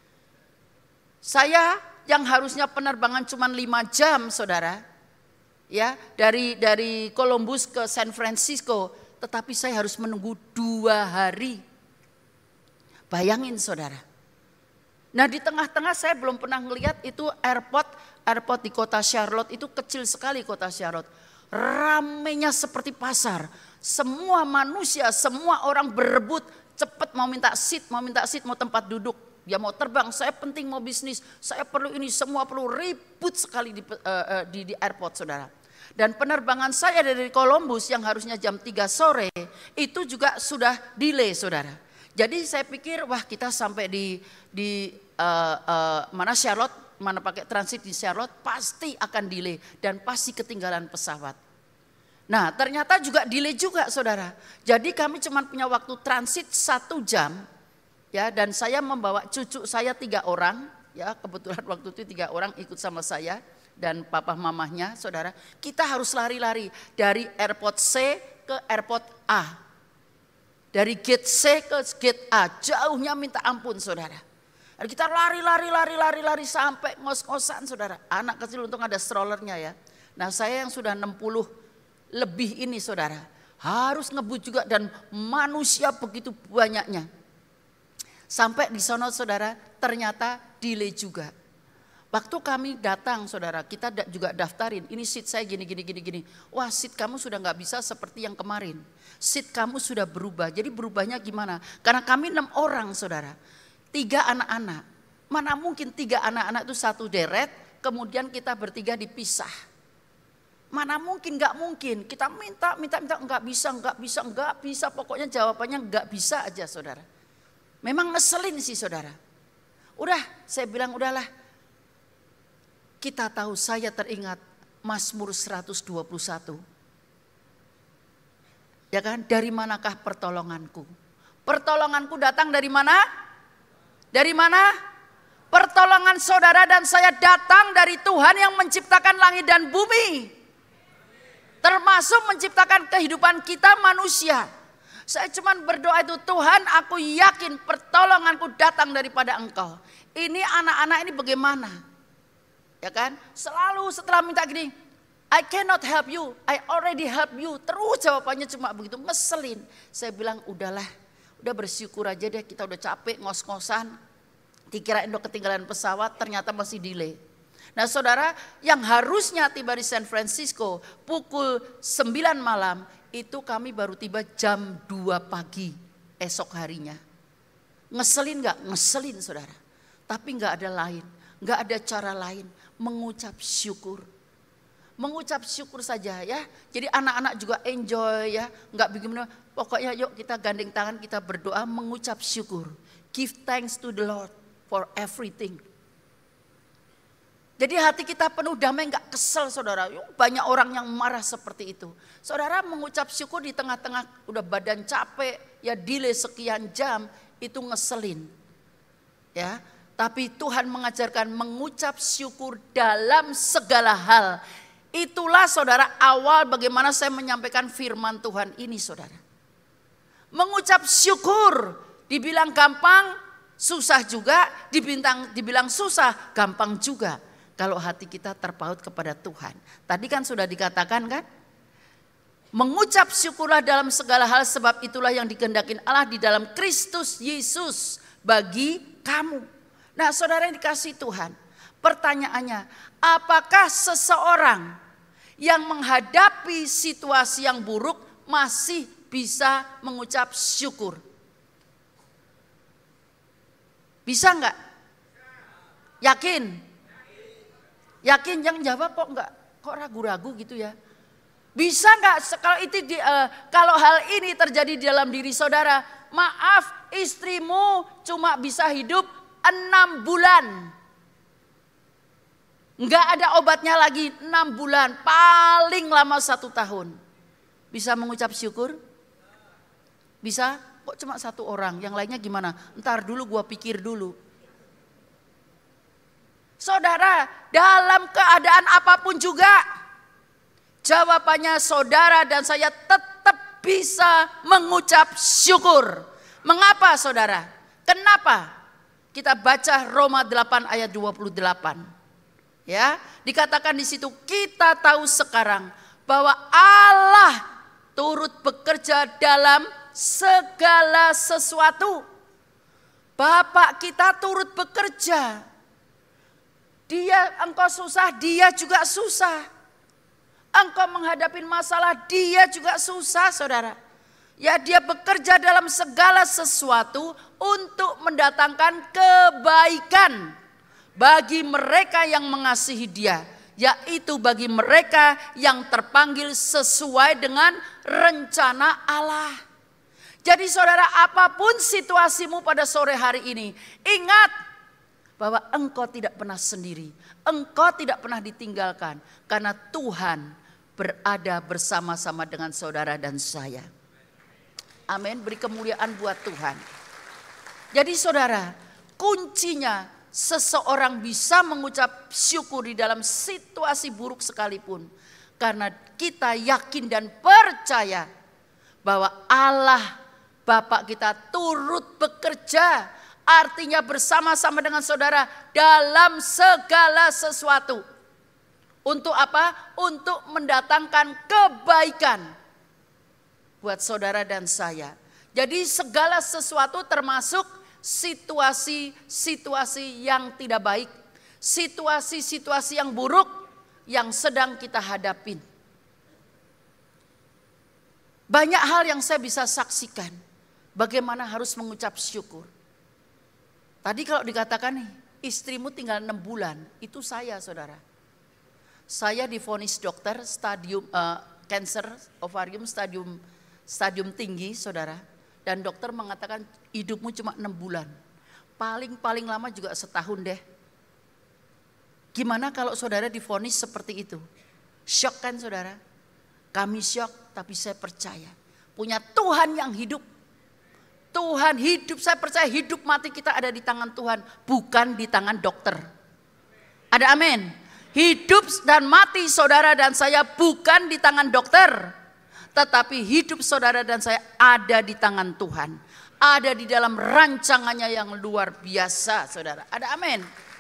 Saya yang harusnya penerbangan cuma 5 jam saudara. Ya, dari Columbus ke San Francisco, tetapi saya harus menunggu 2 hari. Bayangin saudara. Nah di tengah-tengah saya belum pernah ngelihat itu airport di kota Charlotte, itu kecil sekali kota Charlotte. Ramenya seperti pasar. Semua manusia, semua orang berebut cepat mau minta seat, mau tempat duduk. Dia mau terbang, saya penting mau bisnis, saya perlu ini, semua perlu, ribut sekali di airport saudara. Dan penerbangan saya dari Columbus yang harusnya jam 3 sore itu juga sudah delay saudara. Jadi saya pikir wah kita sampai di Charlotte, mana pakai transit di Charlotte pasti akan delay dan pasti ketinggalan pesawat. Nah ternyata juga delay juga saudara. Jadi kami cuma punya waktu transit 1 jam. Ya, dan saya membawa cucu saya 3 orang, ya kebetulan waktu itu 3 orang ikut sama saya dan papa mamahnya, saudara. Kita harus lari-lari dari airport C ke airport A, dari gate C ke gate A, jauhnya minta ampun, saudara. Dan kita lari sampai ngos-ngosan, saudara. Anak kecil untung ada strollernya ya. Nah saya yang sudah 60 lebih ini, saudara, harus ngebut juga dan manusia begitu banyaknya. Sampai di sana saudara ternyata delay juga. Waktu kami datang saudara, kita juga daftarin, ini seat saya gini. Wah seat kamu sudah gak bisa seperti yang kemarin. Seat kamu sudah berubah, jadi berubahnya gimana? Karena kami 6 orang saudara, 3 anak-anak. Mana mungkin 3 anak-anak itu satu deret, kemudian kita bertiga dipisah. Mana mungkin, gak mungkin. Kita minta, gak bisa. Pokoknya jawabannya gak bisa aja saudara. Memang ngeselin sih saudara. Udah, saya bilang udahlah. Kita tahu, saya teringat Mazmur 121. Ya kan, dari manakah pertolonganku? Pertolonganku datang dari mana? Dari mana? Pertolongan saudara dan saya datang dari Tuhan yang menciptakan langit dan bumi. Termasuk menciptakan kehidupan kita manusia. Saya cuma berdoa itu, Tuhan aku yakin pertolonganku datang daripada Engkau. Ini anak-anak ini bagaimana? Ya kan? Selalu setelah minta gini, I cannot help you, I already help you. Terus jawabannya cuma begitu, ngeselin. Saya bilang udahlah, udah bersyukur aja deh, kita udah capek ngos-ngosan. Dikirain udah ketinggalan pesawat, ternyata masih delay. Nah saudara, yang harusnya tiba di San Francisco pukul 9 malam, itu kami baru tiba jam 2 pagi esok harinya. Ngeselin gak? Ngeselin saudara. Tapi gak ada lain, gak ada cara lain. Mengucap syukur. Mengucap syukur saja ya. Jadi anak-anak juga enjoy ya. Gak bikin, pokoknya yuk kita gandeng tangan, kita berdoa mengucap syukur. Give thanks to the Lord for everything. Jadi hati kita penuh damai, gak kesel saudara. Banyak orang yang marah seperti itu. Saudara mengucap syukur di tengah-tengah udah badan capek, ya delay sekian jam, itu ngeselin. Ya, tapi Tuhan mengajarkan mengucap syukur dalam segala hal. Itulah saudara awal bagaimana saya menyampaikan firman Tuhan ini saudara. Mengucap syukur, dibilang gampang, susah juga, dibilang susah, gampang juga. Kalau hati kita terpaut kepada Tuhan. Tadi kan sudah dikatakan kan. Mengucap syukurlah dalam segala hal sebab itulah yang dikehendakin Allah di dalam Kristus Yesus bagi kamu. Nah saudara yang dikasihi Tuhan. Pertanyaannya, apakah seseorang yang menghadapi situasi yang buruk masih bisa mengucap syukur? Bisa enggak? Yakin? Yakin? Yang jawab kok enggak, kok ragu-ragu gitu ya. Bisa enggak kalau hal ini terjadi di dalam diri saudara, maaf istrimu cuma bisa hidup 6 bulan. Enggak ada obatnya lagi 6 bulan, paling lama 1 tahun. Bisa mengucap syukur? Bisa? Kok cuma 1 orang, yang lainnya gimana? Ntar dulu gua pikir dulu. Saudara, dalam keadaan apapun juga, jawabannya saudara dan saya tetap bisa mengucap syukur. Mengapa saudara? Kenapa? Kita baca Roma 8 ayat 28. Ya, dikatakan di situ kita tahu sekarang bahwa Allah turut bekerja dalam segala sesuatu. Bapak kita turut bekerja. Engkau susah, dia juga susah. Engkau menghadapi masalah, dia juga susah saudara. Ya dia bekerja dalam segala sesuatu untuk mendatangkan kebaikan bagi mereka yang mengasihi dia. Yaitu bagi mereka yang terpanggil sesuai dengan rencana Allah. Jadi saudara, apapun situasimu pada sore hari ini, ingat bahwa engkau tidak pernah sendiri. Engkau tidak pernah ditinggalkan. Karena Tuhan berada bersama-sama dengan saudara dan saya. Amin, beri kemuliaan buat Tuhan. Jadi saudara, kuncinya seseorang bisa mengucap syukur di dalam situasi buruk sekalipun. Karena kita yakin dan percaya bahwa Allah Bapa kita turut bekerja. Artinya bersama-sama dengan saudara dalam segala sesuatu. Untuk apa? Untuk mendatangkan kebaikan buat saudara dan saya. Jadi segala sesuatu termasuk situasi-situasi yang tidak baik. Situasi-situasi yang buruk yang sedang kita hadapin. Banyak hal yang saya bisa saksikan. Bagaimana harus mengucap syukur. Tadi kalau dikatakan nih, istrimu tinggal 6 bulan, itu saya saudara. Saya divonis dokter stadium cancer ovarium stadium tinggi saudara. Dan dokter mengatakan hidupmu cuma 6 bulan. Paling lama juga setahun deh. Gimana kalau saudara divonis seperti itu? Syok kan saudara? Kami syok tapi saya percaya. Punya Tuhan yang hidup. Tuhan hidup, saya percaya hidup mati kita ada di tangan Tuhan, bukan di tangan dokter. Ada amin. Hidup dan mati saudara dan saya bukan di tangan dokter, Tetapi hidup saudara dan saya ada di tangan Tuhan. Ada di dalam rancangannya yang luar biasa, saudara. Ada amin.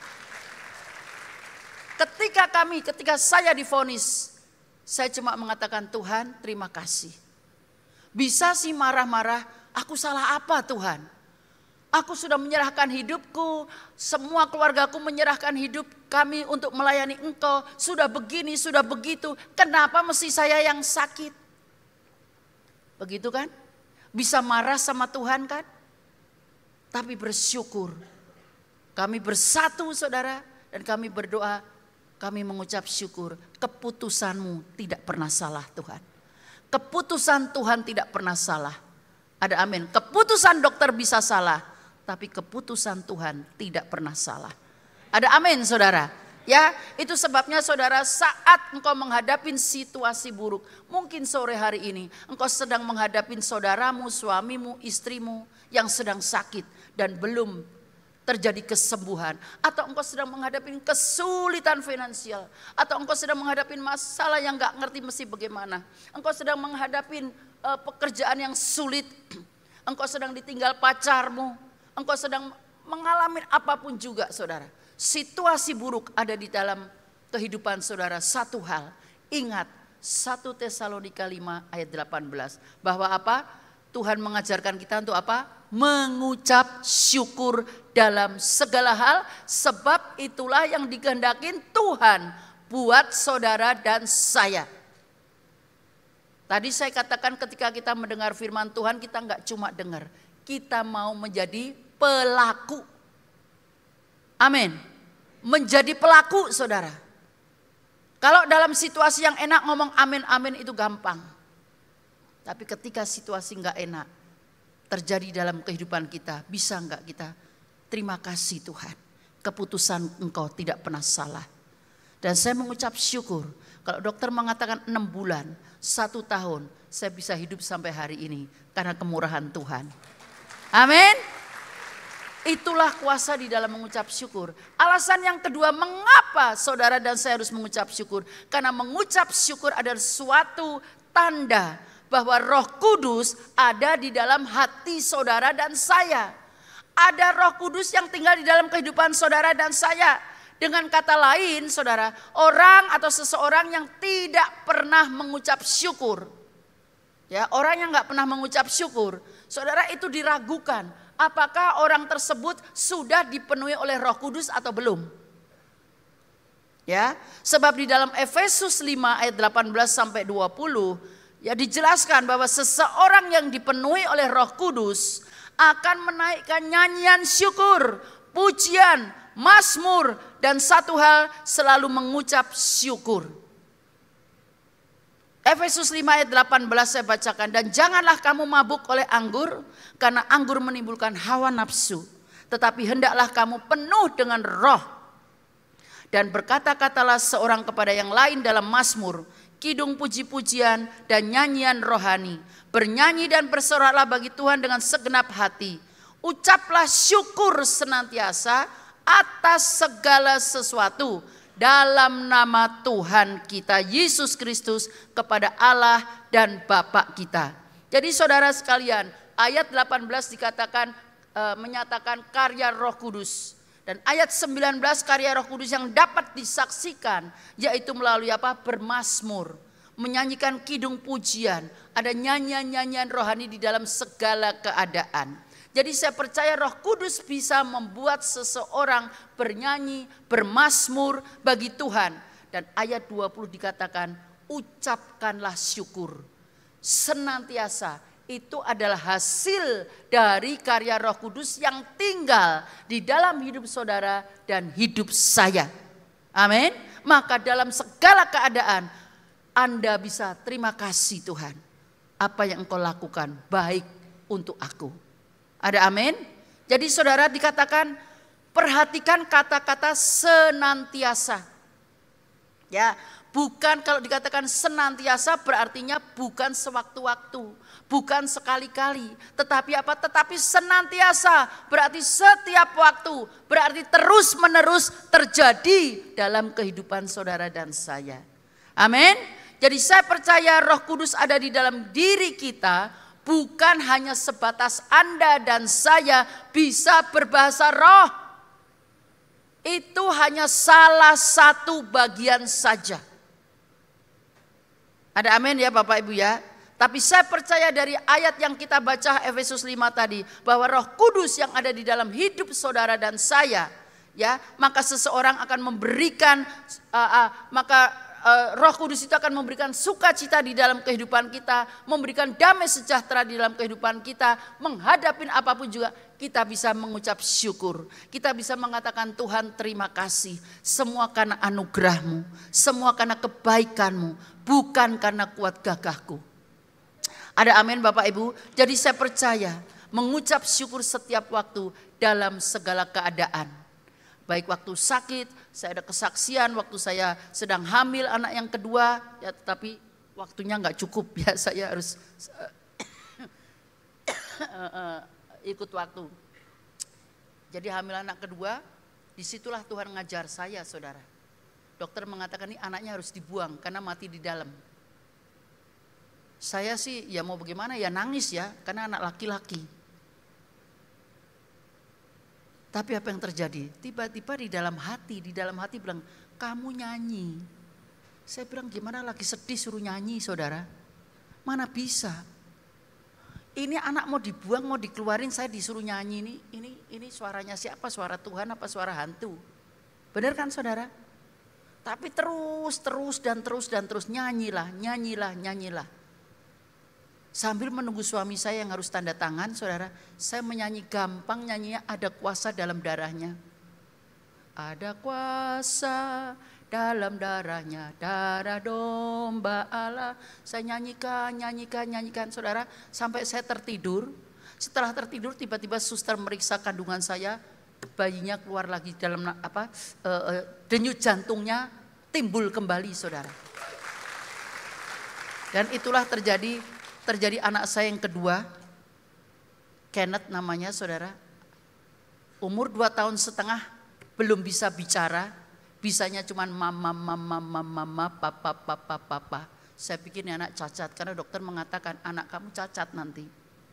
Ketika saya divonis, saya cuma mengatakan, Tuhan terima kasih. Bisa sih marah-marah, aku salah apa Tuhan? Aku sudah menyerahkan hidupku, semua keluargaku menyerahkan hidup kami untuk melayani Engkau. Sudah begini, sudah begitu, kenapa mesti saya yang sakit? Begitu kan? Bisa marah sama Tuhan kan? Tapi bersyukur. Kami bersatu saudara, dan kami berdoa, kami mengucap syukur. Keputusan-Mu tidak pernah salah Tuhan. Keputusan Tuhan tidak pernah salah. Ada amin. Keputusan dokter bisa salah, tapi keputusan Tuhan tidak pernah salah. Ada amin saudara. Ya, itu sebabnya saudara, saat engkau menghadapi situasi buruk, mungkin sore hari ini engkau sedang menghadapi saudaramu, suamimu, istrimu yang sedang sakit dan belum terjadi kesembuhan, atau engkau sedang menghadapi kesulitan finansial, atau engkau sedang menghadapi masalah yang gak ngerti mesti bagaimana, engkau sedang menghadapi pekerjaan yang sulit, engkau sedang ditinggal pacarmu, engkau sedang mengalami apapun juga saudara. Situasi buruk ada di dalam kehidupan saudara. Satu hal, ingat 1 Tesalonika 5 ayat 18. Bahwa apa? Tuhan mengajarkan kita untuk apa? Mengucap syukur dalam segala hal. Sebab itulah yang dikehendakin Tuhan buat saudara dan saya. Tadi saya katakan ketika kita mendengar firman Tuhan, kita enggak cuma dengar. Kita mau menjadi pelaku. Amin. Menjadi pelaku saudara. Kalau dalam situasi yang enak ngomong amin amin itu gampang. Tapi ketika situasi enggak enak terjadi dalam kehidupan kita, bisa enggak kita terima kasih Tuhan. Keputusan Engkau tidak pernah salah. Dan saya mengucap syukur. Kalau dokter mengatakan 6 bulan, 1 tahun, saya bisa hidup sampai hari ini karena kemurahan Tuhan. Amin. Itulah kuasa di dalam mengucap syukur. Alasan yang kedua, mengapa saudara dan saya harus mengucap syukur? Karena mengucap syukur adalah suatu tanda bahwa Roh Kudus ada di dalam hati saudara dan saya. Ada Roh Kudus yang tinggal di dalam kehidupan saudara dan saya. Dengan kata lain saudara, orang atau seseorang yang tidak pernah mengucap syukur. Ya, orang yang gak pernah mengucap syukur, saudara, itu diragukan. Apakah orang tersebut sudah dipenuhi oleh Roh Kudus atau belum? Ya, sebab di dalam Efesus 5 ayat 18 sampai 20 ya dijelaskan bahwa seseorang yang dipenuhi oleh Roh Kudus akan menaikkan nyanyian syukur, pujian, mazmur, dan satu hal, selalu mengucap syukur. Efesus 5 ayat 18 saya bacakan. Dan janganlah kamu mabuk oleh anggur, karena anggur menimbulkan hawa nafsu. Tetapi hendaklah kamu penuh dengan roh. Dan berkata-katalah seorang kepada yang lain dalam mazmur, kidung puji-pujian dan nyanyian rohani. Bernyanyi dan bersoraklah bagi Tuhan dengan segenap hati. Ucaplah syukur senantiasa atas segala sesuatu dalam nama Tuhan kita Yesus Kristus kepada Allah dan Bapa kita. Jadi saudara sekalian, ayat 18 dikatakan menyatakan karya Roh Kudus. Dan ayat 19 karya Roh Kudus yang dapat disaksikan yaitu melalui apa? Bermazmur, menyanyikan kidung pujian, ada nyanyian-nyanyian rohani di dalam segala keadaan. Jadi saya percaya Roh Kudus bisa membuat seseorang bernyanyi, bermazmur bagi Tuhan. Dan ayat 20 dikatakan, ucapkanlah syukur senantiasa. Itu adalah hasil dari karya Roh Kudus yang tinggal di dalam hidup saudara dan hidup saya. Amin. Maka dalam segala keadaan Anda bisa terima kasih Tuhan. Apa yang Engkau lakukan baik untuk aku. Ada amin? Jadi saudara dikatakan perhatikan kata-kata senantiasa. Ya, bukan kalau dikatakan senantiasa berartinya bukan sewaktu-waktu, bukan sekali-kali, tetapi apa? Tetapi senantiasa berarti setiap waktu, berarti terus-menerus terjadi dalam kehidupan saudara dan saya. Amin. Jadi saya percaya Roh Kudus ada di dalam diri kita, bukan hanya sebatas Anda dan saya bisa berbahasa roh. Itu hanya salah satu bagian saja. Ada amin ya Bapak Ibu ya. Tapi saya percaya dari ayat yang kita baca Efesus 5 tadi, bahwa Roh Kudus yang ada di dalam hidup saudara dan saya, ya, maka seseorang akan memberikan Roh Kudus itu akan memberikan sukacita di dalam kehidupan kita, memberikan damai sejahtera di dalam kehidupan kita, menghadapi apapun juga kita bisa mengucap syukur. Kita bisa mengatakan Tuhan terima kasih, semua karena anugerah-Mu, semua karena kebaikan-Mu, bukan karena kuat gagahku. Ada amin Bapak Ibu. Jadi saya percaya mengucap syukur setiap waktu dalam segala keadaan. Baik waktu sakit, saya ada kesaksian waktu saya sedang hamil anak yang kedua, ya, tapi waktunya nggak cukup ya, saya harus ikut waktu. Jadi hamil anak kedua, disitulah Tuhan ngajar saya saudara. Dokter mengatakan ini anaknya harus dibuang karena mati di dalam. Saya sih ya mau bagaimana ya, nangis ya karena anak laki-laki. Tapi apa yang terjadi? Tiba-tiba di dalam hati bilang, kamu nyanyi. Saya bilang gimana lagi sedih suruh nyanyi saudara. Mana bisa. Ini anak mau dibuang, mau dikeluarin, saya disuruh nyanyi. Ini suaranya siapa? Suara Tuhan apa suara hantu? Benar kan saudara? Tapi terus nyanyilah. Sambil menunggu suami saya yang harus tanda tangan, saudara, saya menyanyi gampang, nyanyinya ada kuasa dalam darahnya. Ada kuasa dalam darahnya, darah domba Allah. Saya nyanyikan, saudara, sampai saya tertidur. Setelah tertidur, tiba-tiba suster meriksa kandungan saya, bayinya keluar lagi dalam denyut jantungnya timbul kembali, saudara. Dan itulah terjadi anak saya yang kedua, Kenneth namanya saudara. Umur 2 tahun setengah, belum bisa bicara, bisanya cuma mama, papa. Saya pikir ini anak cacat, karena dokter mengatakan anak kamu cacat nanti.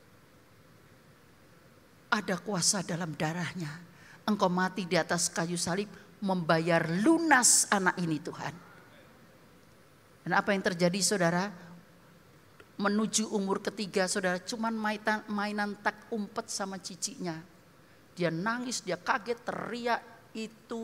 Ada kuasa dalam darahnya. Engkau mati di atas kayu salib, membayar lunas anak ini Tuhan. Dan apa yang terjadi saudara? Menuju umur ketiga saudara, cuman mainan tak umpet sama cicinya. Dia nangis, dia kaget, teriak, itu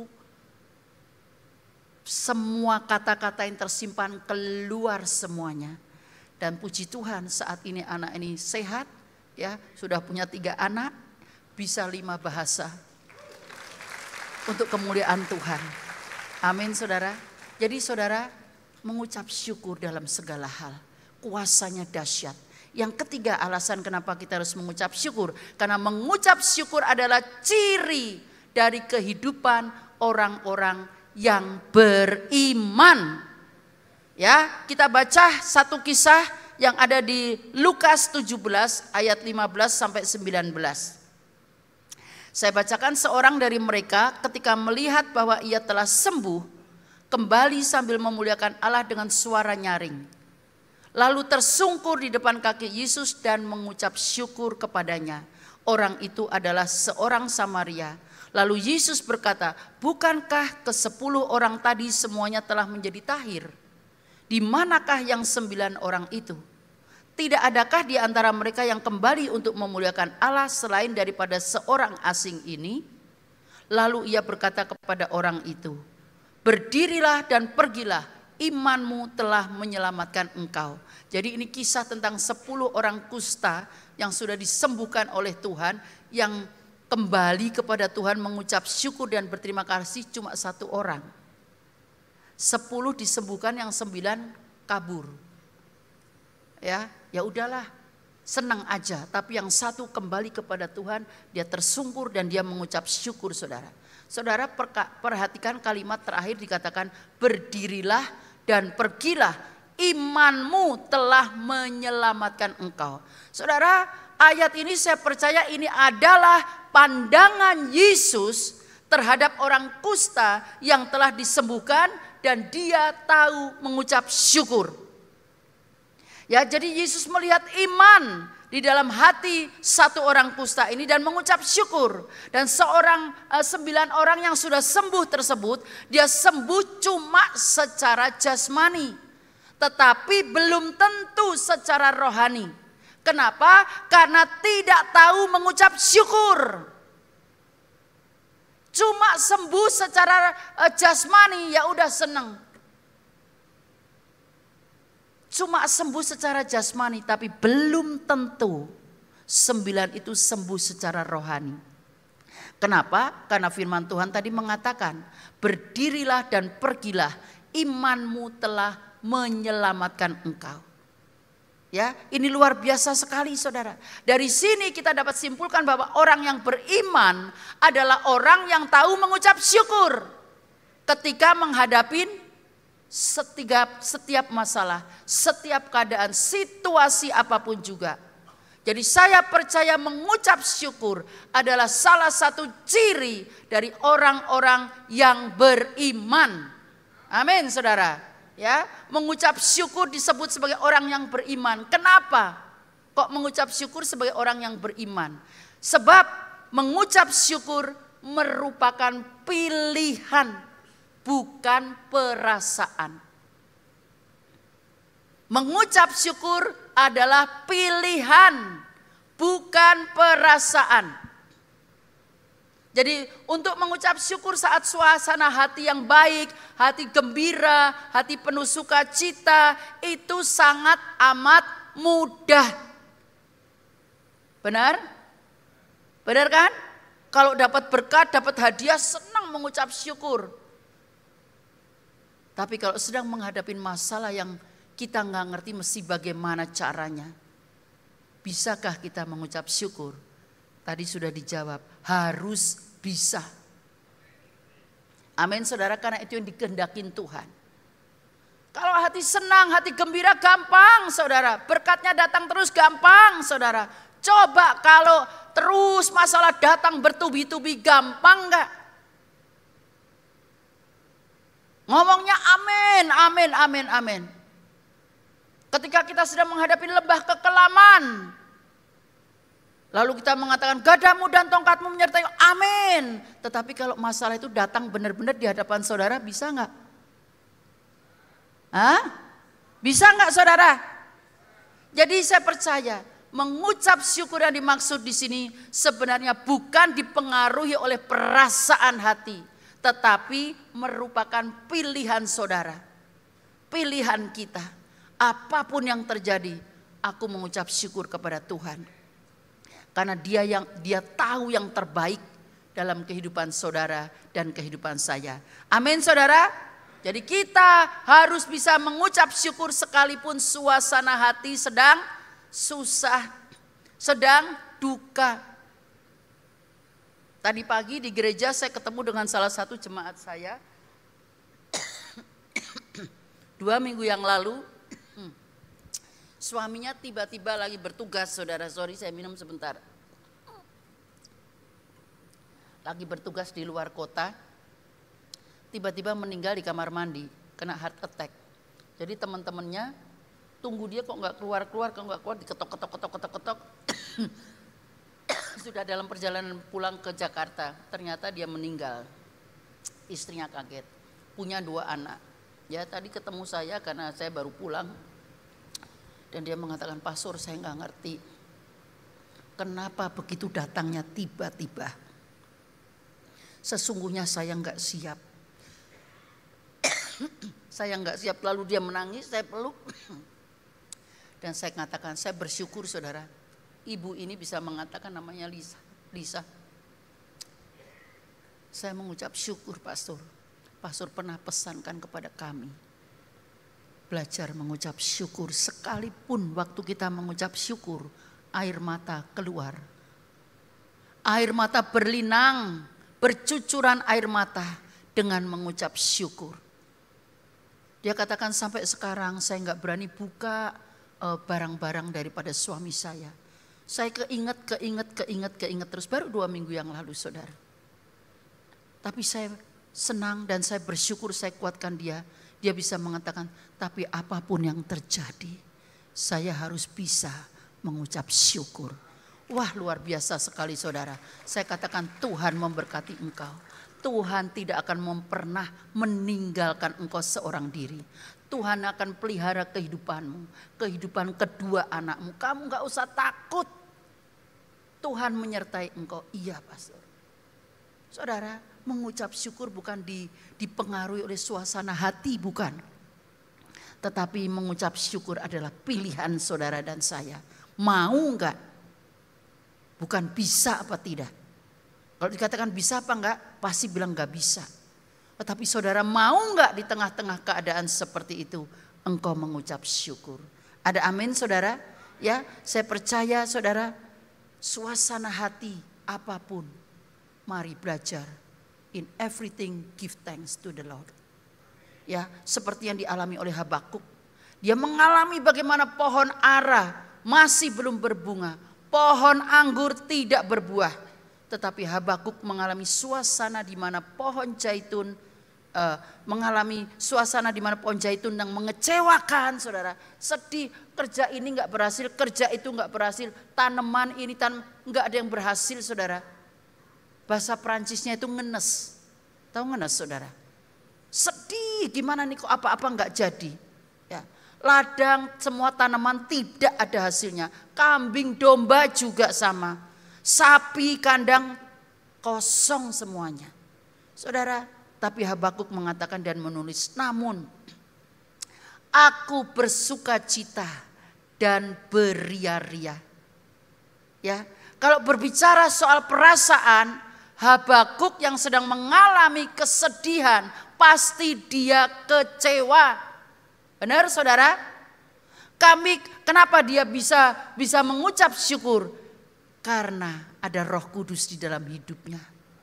semua kata-kata yang tersimpan keluar semuanya. Dan puji Tuhan saat ini anak ini sehat, ya, sudah punya 3 anak, bisa 5 bahasa. Untuk kemuliaan Tuhan. Amin saudara. Jadi saudara mengucap syukur dalam segala hal. Kuasanya dahsyat. Yang ketiga alasan kenapa kita harus mengucap syukur. Karena mengucap syukur adalah ciri dari kehidupan orang-orang yang beriman. Ya, kita baca satu kisah yang ada di Lukas 17 ayat 15 sampai 19. Saya bacakan, seorang dari mereka ketika melihat bahwa ia telah sembuh, kembali sambil memuliakan Allah dengan suara nyaring. Lalu tersungkur di depan kaki Yesus dan mengucap syukur kepadanya. Orang itu adalah seorang Samaria. Lalu Yesus berkata, bukankah ke-10 orang tadi semuanya telah menjadi tahir? Di manakah yang 9 orang itu? Tidak adakah di antara mereka yang kembali untuk memuliakan Allah selain daripada seorang asing ini? Lalu ia berkata kepada orang itu, berdirilah dan pergilah, imanmu telah menyelamatkan engkau. Jadi ini kisah tentang 10 orang kusta yang sudah disembuhkan oleh Tuhan, yang kembali kepada Tuhan mengucap syukur dan berterima kasih cuma 1 orang. 10 disembuhkan, yang 9 kabur. Ya udahlah, senang aja. Tapi yang 1 kembali kepada Tuhan, dia tersungkur dan dia mengucap syukur saudara. Saudara perhatikan kalimat terakhir dikatakan, berdirilah dan pergilah, imanmu telah menyelamatkan engkau. Saudara, ayat ini saya percaya ini adalah pandangan Yesus terhadap orang kusta yang telah disembuhkan dan dia tahu mengucap syukur. Ya, jadi Yesus melihat iman di dalam hati satu orang kusta ini dan mengucap syukur. Dan 9 orang yang sudah sembuh tersebut, dia sembuh cuma secara jasmani, tetapi belum tentu secara rohani. Kenapa? Karena tidak tahu mengucap syukur. Cuma sembuh secara jasmani, ya udah seneng. Cuma sembuh secara jasmani, tapi belum tentu 9 itu sembuh secara rohani. Kenapa? Karena firman Tuhan tadi mengatakan, berdirilah dan pergilah, imanmu telah menyelamatkan engkau. Ya, ini luar biasa sekali saudara. Dari sini kita dapat simpulkan bahwa orang yang beriman adalah orang yang tahu mengucap syukur ketika menghadapi setiap masalah, setiap keadaan, situasi apapun juga. Jadi saya percaya mengucap syukur adalah salah satu ciri dari orang-orang yang beriman. Amin saudara. Ya, mengucap syukur disebut sebagai orang yang beriman. Kenapa kok mengucap syukur sebagai orang yang beriman? Sebab mengucap syukur merupakan pilihan, bukan perasaan. Mengucap syukur adalah pilihan, bukan perasaan. Jadi untuk mengucap syukur saat suasana hati yang baik, hati gembira, hati penuh sukacita, itu sangat amat mudah. Benar? Benar kan? Kalau dapat berkat, dapat hadiah, senang mengucap syukur. Tapi kalau sedang menghadapi masalah yang kita nggak ngerti mesti bagaimana caranya, bisakah kita mengucap syukur? Tadi sudah dijawab, harus bisa. Amin saudara, karena itu yang dikehendakin Tuhan. Kalau hati senang, hati gembira gampang saudara. Berkatnya datang terus gampang saudara. Coba kalau terus masalah datang bertubi-tubi, gampang nggak? Ngomongnya amin, amin, amin, amin. Ketika kita sedang menghadapi lembah kekelaman, lalu kita mengatakan gadamu dan tongkatmu menyertai, amin. Tetapi kalau masalah itu datang benar-benar di hadapan saudara, bisa nggak? Hah? Bisa nggak saudara? Jadi saya percaya mengucap syukur yang dimaksud di sini sebenarnya bukan dipengaruhi oleh perasaan hati, tetapi merupakan pilihan saudara, pilihan kita. Apapun yang terjadi, aku mengucap syukur kepada Tuhan. Karena dia tahu yang terbaik dalam kehidupan saudara dan kehidupan saya. Amin saudara. Jadi kita harus bisa mengucap syukur sekalipun suasana hati sedang susah, sedang duka. Tadi pagi di gereja saya ketemu dengan salah satu jemaat saya. 2 minggu yang lalu, suaminya tiba-tiba lagi bertugas saudara. Sorry saya minum sebentar. Lagi bertugas di luar kota, tiba-tiba meninggal di kamar mandi, kena heart attack. Jadi teman-temannya tunggu dia kok nggak keluar, diketok. Sudah dalam perjalanan pulang ke Jakarta, ternyata dia meninggal. Istrinya kaget, punya 2 anak. Ya tadi ketemu saya karena saya baru pulang. Dan dia mengatakan, Pastor saya nggak ngerti. Kenapa begitu datangnya tiba-tiba. Sesungguhnya saya nggak siap. Saya nggak siap, lalu dia menangis, saya peluk. Dan saya katakan, saya bersyukur saudara. Ibu ini bisa mengatakan namanya Lisa. Saya mengucap syukur Pastor. Pastor pernah pesankan kepada kami. Belajar mengucap syukur, sekalipun waktu kita mengucap syukur, air mata keluar. Air mata berlinang, bercucuran air mata dengan mengucap syukur. Dia katakan sampai sekarang saya nggak berani buka barang-barang daripada suami saya. Saya keinget terus, baru 2 minggu yang lalu saudara. Tapi saya senang dan saya bersyukur, saya kuatkan dia. Dia bisa mengatakan, tapi apapun yang terjadi, saya harus bisa mengucap syukur. Wah, luar biasa sekali saudara. Saya katakan Tuhan memberkati engkau. Tuhan tidak akan pernah meninggalkan engkau seorang diri. Tuhan akan pelihara kehidupanmu, kehidupan kedua anakmu. Kamu gak usah takut. Tuhan menyertai engkau. Iya pastor. Saudara, mengucap syukur bukan dipengaruhi oleh suasana hati, bukan. Tetapi mengucap syukur adalah pilihan saudara dan saya. Mau enggak? Bukan bisa apa tidak. Kalau dikatakan bisa apa enggak, pasti bilang enggak bisa. Tetapi saudara mau enggak di tengah-tengah keadaan seperti itu, engkau mengucap syukur. Ada amin saudara? Ya, saya percaya saudara, suasana hati apapun, mari belajar. In everything give thanks to the Lord. Ya, seperti yang dialami oleh Habakuk. Dia mengalami bagaimana pohon ara masih belum berbunga. Pohon anggur tidak berbuah. Tetapi Habakuk mengalami suasana di mana pohon zaitun mengalami suasana di mana pohon zaitun yang mengecewakan saudara. Sedih, kerja ini enggak berhasil, kerja itu enggak berhasil, tanaman ini enggak ada yang berhasil saudara. Bahasa Perancisnya itu ngenes. Tahu ngenes saudara? Sedih, gimana nih kok apa-apa enggak jadi. Ya, ladang semua tanaman tidak ada hasilnya. Kambing domba juga sama. Sapi kandang kosong semuanya. Saudara, tapi Habakuk mengatakan dan menulis, namun aku bersuka cita dan beria-ria. Ya, kalau berbicara soal perasaan, Habakuk yang sedang mengalami kesedihan, pasti dia kecewa. Benar saudara? Kenapa dia bisa mengucap syukur? Karena ada Roh Kudus di dalam hidupnya.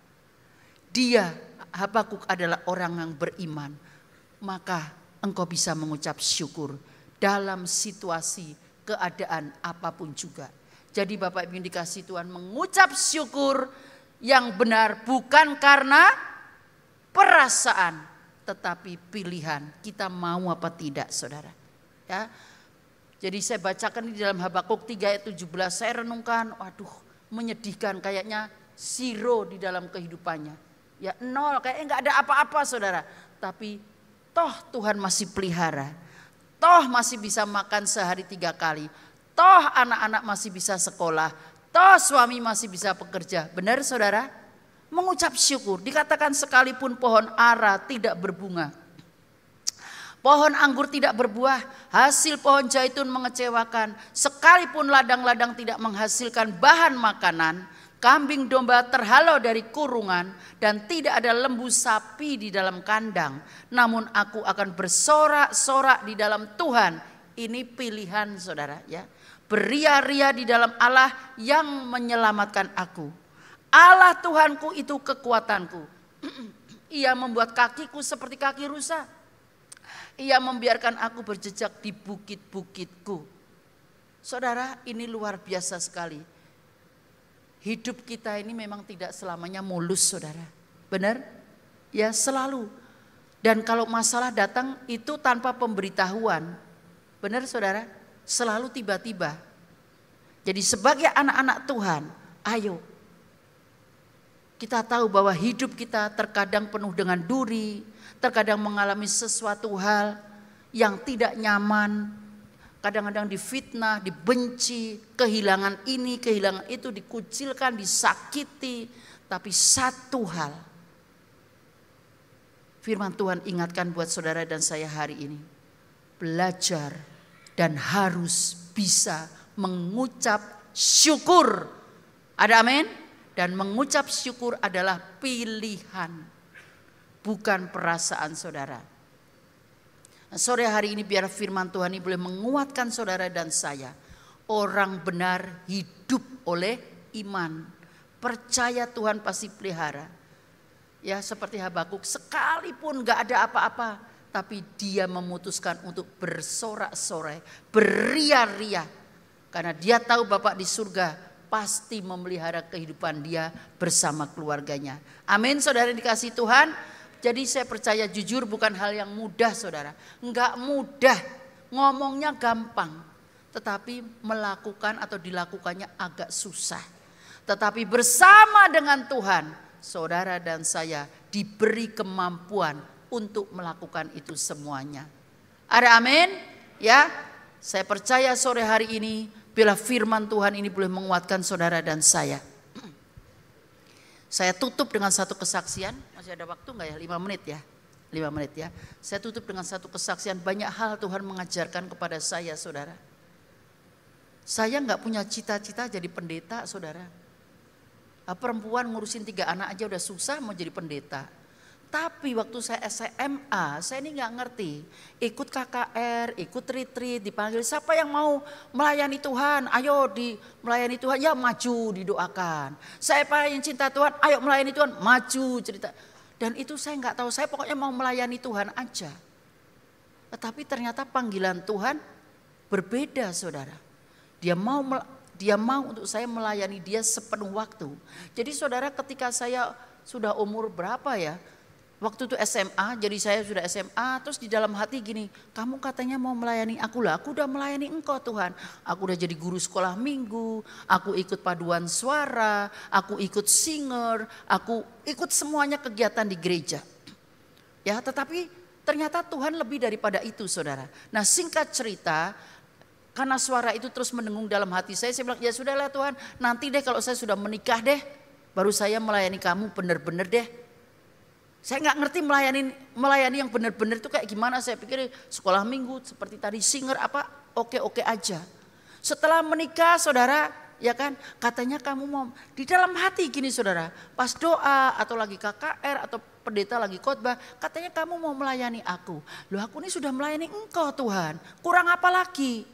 Habakuk adalah orang yang beriman. Maka engkau bisa mengucap syukur dalam situasi keadaan apapun juga. Jadi Bapak Ibu yang dikasihi Tuhan, mengucap syukur yang benar bukan karena perasaan, tetapi pilihan. Kita mau apa tidak saudara. Ya. Jadi saya bacakan di dalam Habakuk 3 ayat 17, saya renungkan, waduh menyedihkan, kayaknya zero di dalam kehidupannya. Ya nol, kayaknya gak ada apa-apa saudara. Tapi toh Tuhan masih pelihara. Toh masih bisa makan sehari 3 kali. Toh anak-anak masih bisa sekolah. Toh suami masih bisa bekerja. Benar saudara? Mengucap syukur. Dikatakan sekalipun pohon ara tidak berbunga, pohon anggur tidak berbuah, hasil pohon zaitun mengecewakan, sekalipun ladang-ladang tidak menghasilkan bahan makanan, kambing domba terhalau dari kurungan, dan tidak ada lembu sapi di dalam kandang, namun aku akan bersorak-sorak di dalam Tuhan. Ini pilihan saudara ya. Beria-ria di dalam Allah yang menyelamatkan aku. Allah Tuhanku itu kekuatanku. Ia membuat kakiku seperti kaki rusa. Ia membiarkan aku berjejak di bukit-bukitku. Saudara, ini luar biasa sekali. Hidup kita ini memang tidak selamanya mulus saudara. Benar? Ya selalu. Dan kalau masalah datang itu tanpa pemberitahuan. Benar saudara? Selalu tiba-tiba. Jadi sebagai anak-anak Tuhan, ayo. Kita tahu bahwa hidup kita terkadang penuh dengan duri. Terkadang mengalami sesuatu hal yang tidak nyaman. Kadang-kadang difitnah, dibenci, kehilangan ini, kehilangan itu, dikucilkan, disakiti. Tapi satu hal, firman Tuhan ingatkan buat saudara dan saya hari ini. Belajar dan harus bisa mengucap syukur. Ada amin? Dan mengucap syukur adalah pilihan, bukan perasaan saudara. Sore hari ini biar firman Tuhan ini boleh menguatkan saudara dan saya. Orang benar hidup oleh iman. Percaya Tuhan pasti pelihara. Ya seperti Habakuk, sekalipun gak ada apa-apa, tapi dia memutuskan untuk bersorak-sorai, beria-ria. Karena dia tahu Bapa di surga pasti memelihara kehidupan dia bersama keluarganya. Amin saudara dikasih Tuhan. Jadi saya percaya jujur bukan hal yang mudah saudara. Enggak mudah, ngomongnya gampang. tetapi melakukan atau dilakukannya agak susah. Tetapi bersama dengan Tuhan, saudara dan saya diberi kemampuan untuk melakukan itu semuanya. Ada amin? Ya, saya percaya sore hari ini bila firman Tuhan ini boleh menguatkan saudara dan saya. Saya tutup dengan satu kesaksian. Masih ada waktu enggak ya? 5 menit ya? 5 menit ya. Saya tutup dengan satu kesaksian. Banyak hal Tuhan mengajarkan kepada saya, saudara. Saya enggak punya cita-cita jadi pendeta, saudara. Perempuan ngurusin 3 anak aja udah susah mau jadi pendeta. Tapi waktu saya SMA, saya ini nggak ngerti. Ikut KKR, ikut retreat, dipanggil siapa yang mau melayani Tuhan, ayo melayani Tuhan, ya maju didoakan. Saya yang cinta Tuhan, ayo melayani Tuhan, maju cerita. Dan itu saya nggak tahu, saya pokoknya mau melayani Tuhan aja. Tetapi ternyata panggilan Tuhan berbeda, saudara. Dia mau untuk saya melayani dia sepenuh waktu. Jadi saudara, ketika saya sudah umur berapa ya? Waktu itu SMA, jadi saya sudah SMA, terus di dalam hati gini, kamu katanya mau melayani aku lah, aku udah melayani engkau Tuhan. Aku udah jadi guru sekolah minggu, aku ikut paduan suara, aku ikut singer, aku ikut semuanya kegiatan di gereja. Ya, tetapi ternyata Tuhan lebih daripada itu, saudara. Nah, singkat cerita, karena suara itu terus mendengung dalam hati saya bilang, ya sudahlah Tuhan, nanti deh kalau saya sudah menikah deh, baru saya melayani kamu benar-benar deh. Saya nggak ngerti melayani yang benar-benar itu kayak gimana. Saya pikir sekolah minggu seperti tadi singer apa oke aja. Setelah menikah saudara, ya kan, katanya kamu mau di dalam hati gini saudara, pas doa atau lagi KKR atau pendeta lagi khotbah, katanya kamu mau melayani aku. Loh, aku ini sudah melayani engkau Tuhan, kurang apa lagi?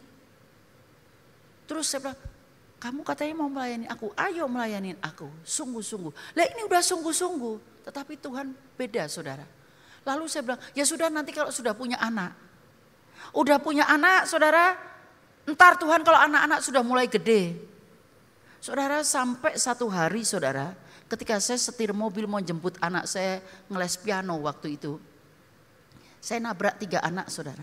Terus saya bilang, kamu katanya mau melayani aku, ayo melayani aku, sungguh-sungguh. Lah ini udah sungguh-sungguh. Tetapi Tuhan beda saudara. Lalu saya bilang, ya sudah nanti kalau sudah punya anak. Udah punya anak saudara, entar Tuhan kalau anak-anak sudah mulai gede. Saudara, sampai satu hari saudara, ketika saya setir mobil mau jemput anak saya ngeles piano waktu itu. Saya nabrak 3 anak saudara.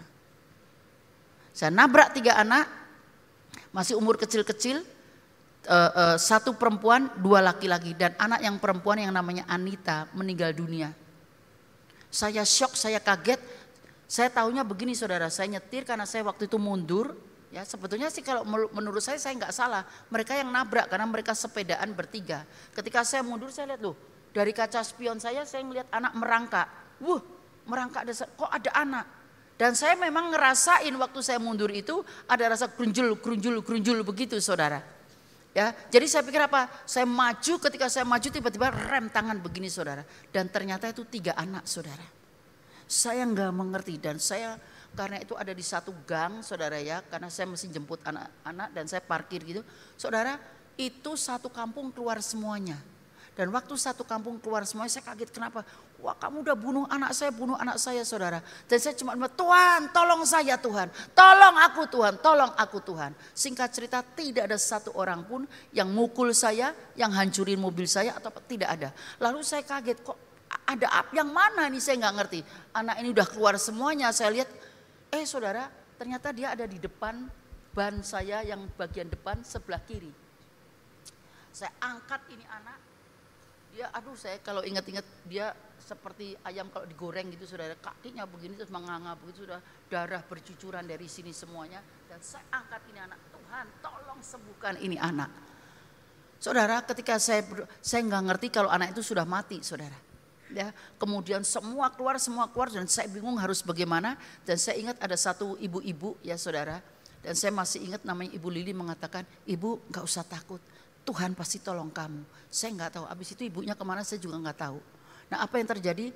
Saya nabrak 3 anak, masih umur kecil-kecil. 1 perempuan, 2 laki-laki, dan anak yang perempuan yang namanya Anita meninggal dunia. Saya shock, saya kaget. Saya taunya begini saudara, saya nyetir karena saya waktu itu mundur. Ya sebetulnya sih kalau menurut saya nggak salah. Mereka yang nabrak karena mereka sepedaan bertiga. Ketika saya mundur saya lihat loh, dari kaca spion saya ngelihat anak merangkak. Merangkak kok ada anak. Dan saya memang ngerasain waktu saya mundur itu ada rasa grunjul begitu saudara. Ya, jadi saya pikir apa? Saya maju, ketika saya maju tiba-tiba rem tangan begini saudara. Dan ternyata itu 3 anak saudara. Saya nggak mengerti dan saya karena itu ada di satu gang saudara ya. Karena saya mesti jemput anak-anak dan saya parkir gitu. Saudara, itu satu kampung keluar semuanya. Dan waktu satu kampung keluar semuanya saya kaget kenapa? Wah kamu udah bunuh anak saya saudara. Dan saya cuma bilang Tuhan tolong saya Tuhan. Tolong aku Tuhan. Singkat cerita tidak ada satu orang pun yang mukul saya, yang hancurin mobil saya atau tidak ada. Lalu saya kaget kok ada yang mana ini saya nggak ngerti. Anak ini udah keluar semuanya, saya lihat saudara ternyata dia ada di depan ban saya yang bagian depan sebelah kiri. Saya angkat ini anak. Dia saya kalau ingat-ingat dia seperti ayam kalau digoreng gitu saudara, kakinya begini terus menganga begitu, sudah darah bercucuran dari sini semuanya. Dan saya angkat ini anak, Tuhan tolong sembuhkan ini anak. Saudara, ketika saya nggak ngerti kalau anak itu sudah mati saudara. Ya, kemudian semua keluar dan saya bingung harus bagaimana. Dan saya ingat ada satu ibu-ibu ya saudara, dan saya masih ingat namanya Ibu Lili mengatakan, ibu nggak usah takut, Tuhan pasti tolong kamu. Saya nggak tahu, abis itu ibunya kemana saya juga nggak tahu. Nah apa yang terjadi,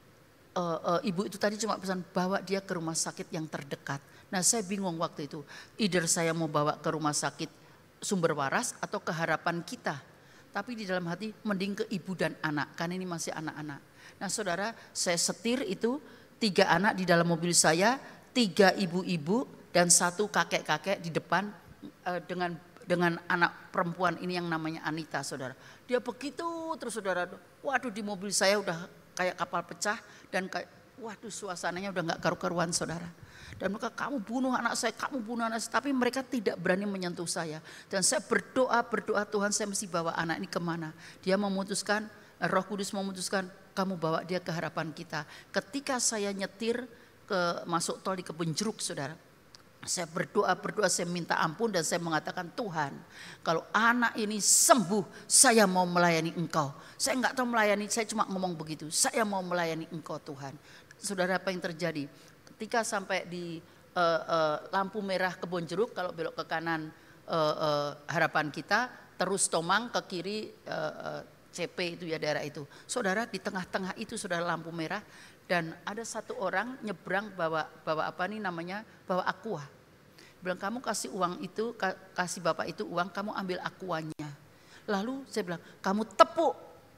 ibu itu tadi cuma pesan bawa dia ke rumah sakit yang terdekat. Nah saya bingung waktu itu, either saya mau bawa ke rumah sakit Sumber Waras atau ke Harapan Kita. Tapi di dalam hati mending ke ibu dan anak, karena ini masih anak-anak. Nah saudara, saya setir itu 3 anak di dalam mobil saya, 3 ibu-ibu dan 1 kakek-kakek di depan dengan anak perempuan ini yang namanya Anita saudara. Dia begitu terus saudara, waduh di mobil saya udah kayak kapal pecah dan kayak waduh suasananya udah gak karu-karuan saudara. Dan mereka, kamu bunuh anak saya, kamu bunuh anak saya. Tapi mereka tidak berani menyentuh saya. Dan saya berdoa, Tuhan saya mesti bawa anak ini kemana. Dia memutuskan, Roh Kudus memutuskan, kamu bawa dia ke harapan kita. Ketika saya nyetir masuk tol di Kebun Jeruk, saudara. Saya berdoa, saya minta ampun dan saya mengatakan, Tuhan, kalau anak ini sembuh, saya mau melayani Engkau. Saya enggak tahu melayani, saya cuma ngomong begitu. Saya mau melayani Engkau, Tuhan. Saudara, apa yang terjadi? Ketika sampai di lampu merah Kebun Jeruk, kalau belok ke kanan harapan kita, terus tomang ke kiri CP itu ya, daerah itu. Saudara, di tengah-tengah itu saudara lampu merah. Dan ada satu orang nyebrang bawa apa nih namanya, bawa aqua. Bilang, kamu kasih uang itu, kasih bapak itu uang, kamu ambil aquanya. Lalu saya bilang, kamu tepuk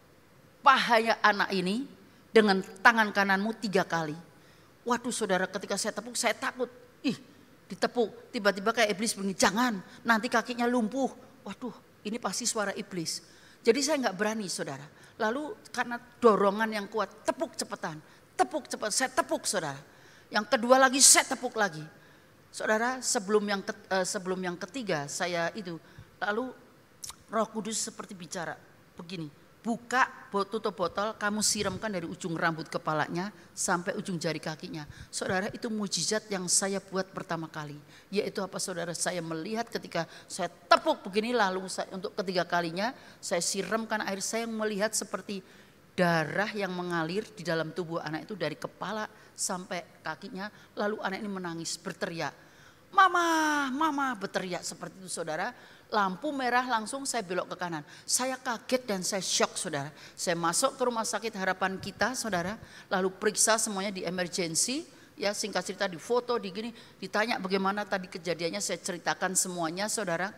pahanya anak ini dengan tangan kananmu 3 kali. Waduh saudara, ketika saya tepuk, saya takut. Ditepuk, tiba-tiba kayak iblis bunyi, jangan, nanti kakinya lumpuh. Waduh, ini pasti suara iblis. Jadi saya nggak berani saudara. Lalu karena dorongan yang kuat, tepuk cepetan. Tepuk cepat, saya tepuk saudara. Yang kedua lagi saya tepuk lagi. Saudara, sebelum yang ketiga saya itu, lalu Roh Kudus seperti bicara begini, buka tutup botol, kamu siramkan dari ujung rambut kepalanya sampai ujung jari kakinya. Saudara, itu mujizat yang saya buat pertama kali. Yaitu apa saudara, saya melihat ketika saya tepuk begini, lalu untuk ketiga kalinya saya siramkan air, saya melihat seperti darah yang mengalir di dalam tubuh anak itu dari kepala sampai kakinya. Lalu anak ini menangis, berteriak, mama, mama, berteriak seperti itu saudara. Lampu merah langsung saya belok ke kanan. Saya kaget dan saya shock saudara. Saya masuk ke rumah sakit harapan kita saudara. Lalu periksa semuanya di emergency. Ya singkat cerita di foto, di gini. Ditanya bagaimana tadi kejadiannya, saya ceritakan semuanya saudara.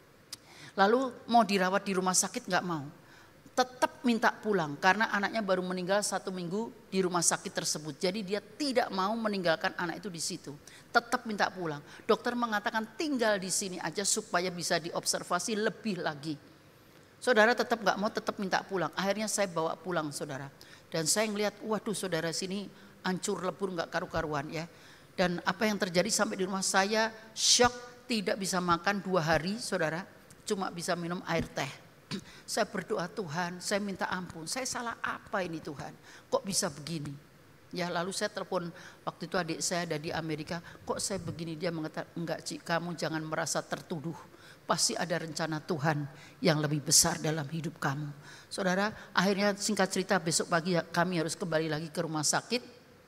Lalu mau dirawat di rumah sakit nggak mau. Tetap minta pulang karena anaknya baru meninggal 1 minggu di rumah sakit tersebut. Jadi dia tidak mau meninggalkan anak itu di situ. Tetap minta pulang. Dokter mengatakan tinggal di sini aja supaya bisa diobservasi lebih lagi. Saudara tetap nggak mau, tetap minta pulang. Akhirnya saya bawa pulang saudara. Dan saya ngelihat, waduh saudara, sini hancur lebur nggak karu-karuan ya. Dan apa yang terjadi sampai di rumah saya shock, tidak bisa makan 2 hari saudara. Cuma bisa minum air teh. Saya berdoa, Tuhan, saya minta ampun, saya salah apa ini Tuhan, kok bisa begini? Ya lalu saya telepon, waktu itu adik saya ada di Amerika, kok saya begini? Dia mengatakan, enggak Cik, kamu jangan merasa tertuduh, pasti ada rencana Tuhan yang lebih besar dalam hidup kamu. Saudara, akhirnya singkat cerita besok pagi kami harus kembali lagi ke rumah sakit,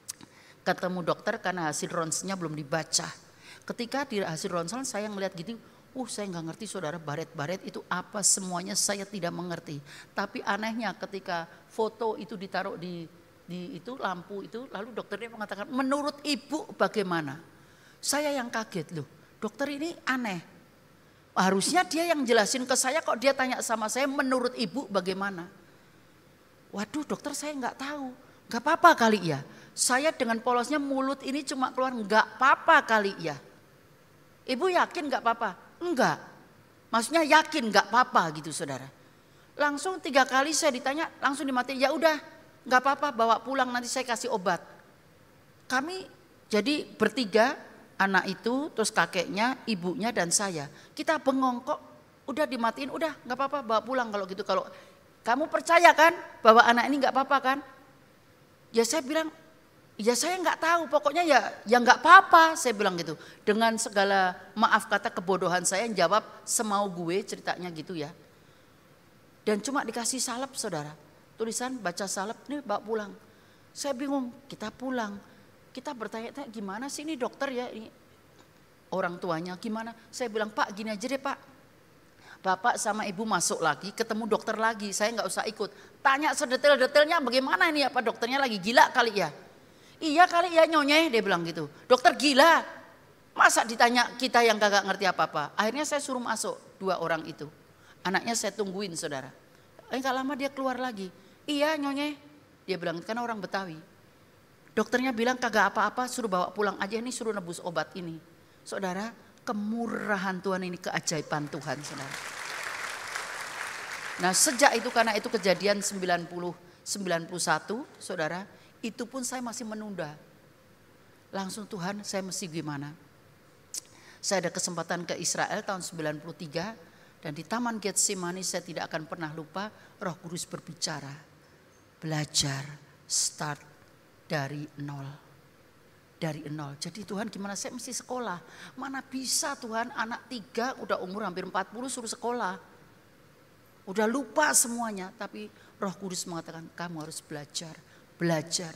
ketemu dokter karena hasil ronsnya belum dibaca. Ketika di hasil ronsen saya ngeliat gitu, saya nggak ngerti saudara, baret-baret itu apa semuanya saya tidak mengerti. Tapi anehnya ketika foto itu ditaruh di itu lampu itu, lalu dokternya mengatakan, menurut ibu bagaimana? Saya yang kaget loh, dokter ini aneh. Harusnya dia yang jelasin ke saya, kok dia tanya sama saya menurut ibu bagaimana? Waduh dokter, saya nggak tahu. Nggak apa-apa kali ya. Saya dengan polosnya mulut ini cuma keluar nggak apa-apa kali ya. Ibu yakin nggak apa-apa? Enggak, maksudnya yakin nggak apa-apa gitu saudara. Langsung 3 kali saya ditanya, langsung dimatiin, ya udah nggak apa-apa, bawa pulang nanti saya kasih obat. Kami jadi bertiga, anak itu, terus kakeknya, ibunya dan saya. Kita bengong, kok udah dimatiin, udah nggak apa-apa, bawa pulang kalau gitu. Kalau kamu percaya kan bahwa anak ini nggak apa-apa kan? Ya saya bilang, ya saya nggak tahu, pokoknya ya nggak apa-apa, saya bilang gitu. Dengan segala maaf kata kebodohan saya jawab semau gue, ceritanya gitu ya. Dan cuma dikasih salep saudara, tulisan baca salep, nih bawa pulang. Saya bingung, kita pulang, kita bertanya-tanya gimana sih ini dokter ya, ini orang tuanya gimana? Saya bilang, Pak gini aja deh Pak, Bapak sama Ibu masuk lagi, ketemu dokter lagi, saya nggak usah ikut. Tanya sedetail-detailnya bagaimana ini, apa dokternya lagi gila kali ya? Iya kali ya nyonyeh, dia bilang gitu. Dokter gila, masa ditanya kita yang kagak ngerti apa-apa. Akhirnya saya suruh masuk 2 orang itu. Anaknya saya tungguin saudara. Enggak lama dia keluar lagi. Iya nyonyeh, dia bilang, kan orang Betawi. Dokternya bilang kagak apa-apa, suruh bawa pulang aja, ini suruh nebus obat ini. Saudara, kemurahan Tuhan ini, keajaiban Tuhan saudara. Nah sejak itu, karena itu kejadian 90-91 saudara, itu pun saya masih menunda. langsung Tuhan saya mesti gimana. Saya ada kesempatan ke Israel tahun 93 dan di Taman Getsemani saya tidak akan pernah lupa Roh Kudus berbicara. Belajar, start dari nol. Dari nol. Jadi Tuhan gimana saya mesti sekolah. Mana bisa Tuhan anak 3 udah umur hampir 40 suruh sekolah. Udah lupa semuanya. Tapi Roh Kudus mengatakan kamu harus belajar. Belajar.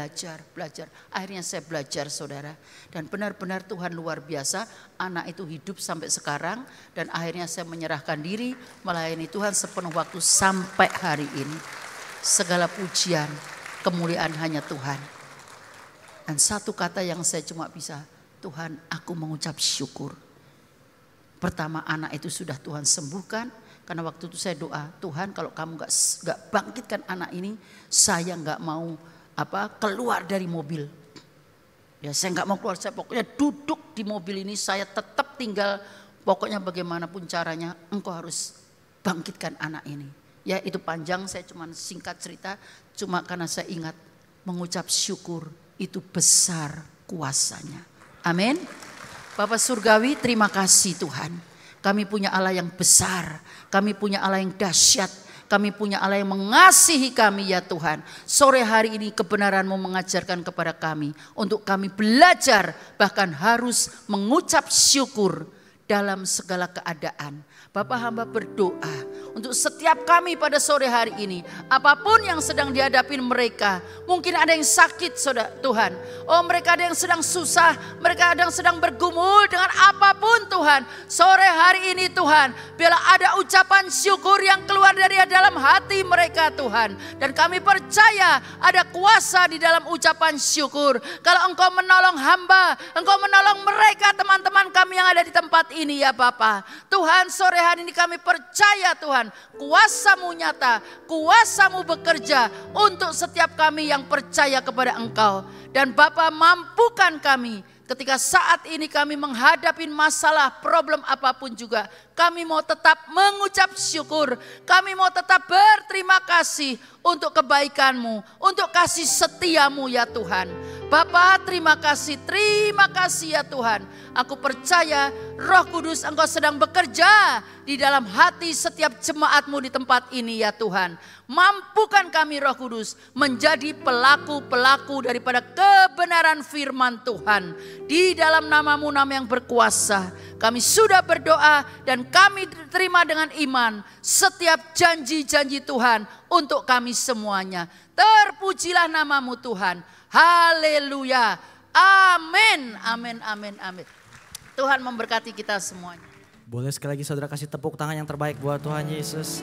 Akhirnya saya belajar saudara. Dan benar-benar Tuhan luar biasa. Anak itu hidup sampai sekarang. Dan akhirnya saya menyerahkan diri melayani Tuhan sepenuh waktu sampai hari ini. Segala pujian, kemuliaan hanya Tuhan. Dan satu kata yang saya cuma bisa, Tuhan aku mengucap syukur. Pertama anak itu sudah Tuhan sembuhkan. Karena waktu itu saya doa, Tuhan kalau kamu gak bangkitkan anak ini, saya gak mau keluar dari mobil. Ya saya gak mau keluar, saya pokoknya duduk di mobil ini, saya tetap tinggal. Pokoknya bagaimanapun caranya, engkau harus bangkitkan anak ini. Ya itu panjang, saya cuma singkat cerita. Cuma karena saya ingat mengucap syukur itu besar kuasanya. Amin. Bapak Surgawi terima kasih Tuhan. Kami punya Allah yang besar. Kami punya Allah yang dahsyat. Kami punya Allah yang mengasihi kami ya Tuhan. Sore hari ini kebenaran-Mu mengajarkan kepada kami. Untuk kami belajar bahkan harus mengucap syukur dalam segala keadaan. Bapak hamba berdoa untuk setiap kami pada sore hari ini. Apapun yang sedang dihadapi mereka. Mungkin ada yang sakit saudara Tuhan. Oh mereka ada yang sedang susah. Mereka ada yang sedang bergumul dengan apapun Tuhan. Sore hari ini Tuhan. Biarlah ada ucapan syukur yang keluar dari dalam hati mereka Tuhan. Dan kami percaya ada kuasa di dalam ucapan syukur. Kalau Engkau menolong hamba. Engkau menolong mereka teman-teman kami yang ada di tempat ini ya Bapa. Tuhan sore hari ini kami percaya Tuhan, kuasa-Mu nyata, kuasa-Mu bekerja untuk setiap kami yang percaya kepada Engkau. Dan Bapa mampukan kami ketika saat ini kami menghadapi masalah, problem apapun juga. Kami mau tetap mengucap syukur, kami mau tetap berterima kasih untuk kebaikan-Mu, untuk kasih setia-Mu ya Tuhan. Bapa terima kasih ya Tuhan. Aku percaya Roh Kudus Engkau sedang bekerja di dalam hati setiap jemaat-Mu di tempat ini ya Tuhan. Mampukan kami Roh Kudus menjadi pelaku-pelaku daripada kebenaran firman Tuhan. Di dalam nama-Mu, nama yang berkuasa. Kami sudah berdoa dan kami terima dengan iman setiap janji-janji Tuhan untuk kami semuanya. Terpujilah nama-Mu Tuhan. Haleluya. Amin. Amin. Amin. Amin. Tuhan memberkati kita semuanya. Boleh sekali lagi saudara kasih tepuk tangan yang terbaik buat Tuhan Yesus.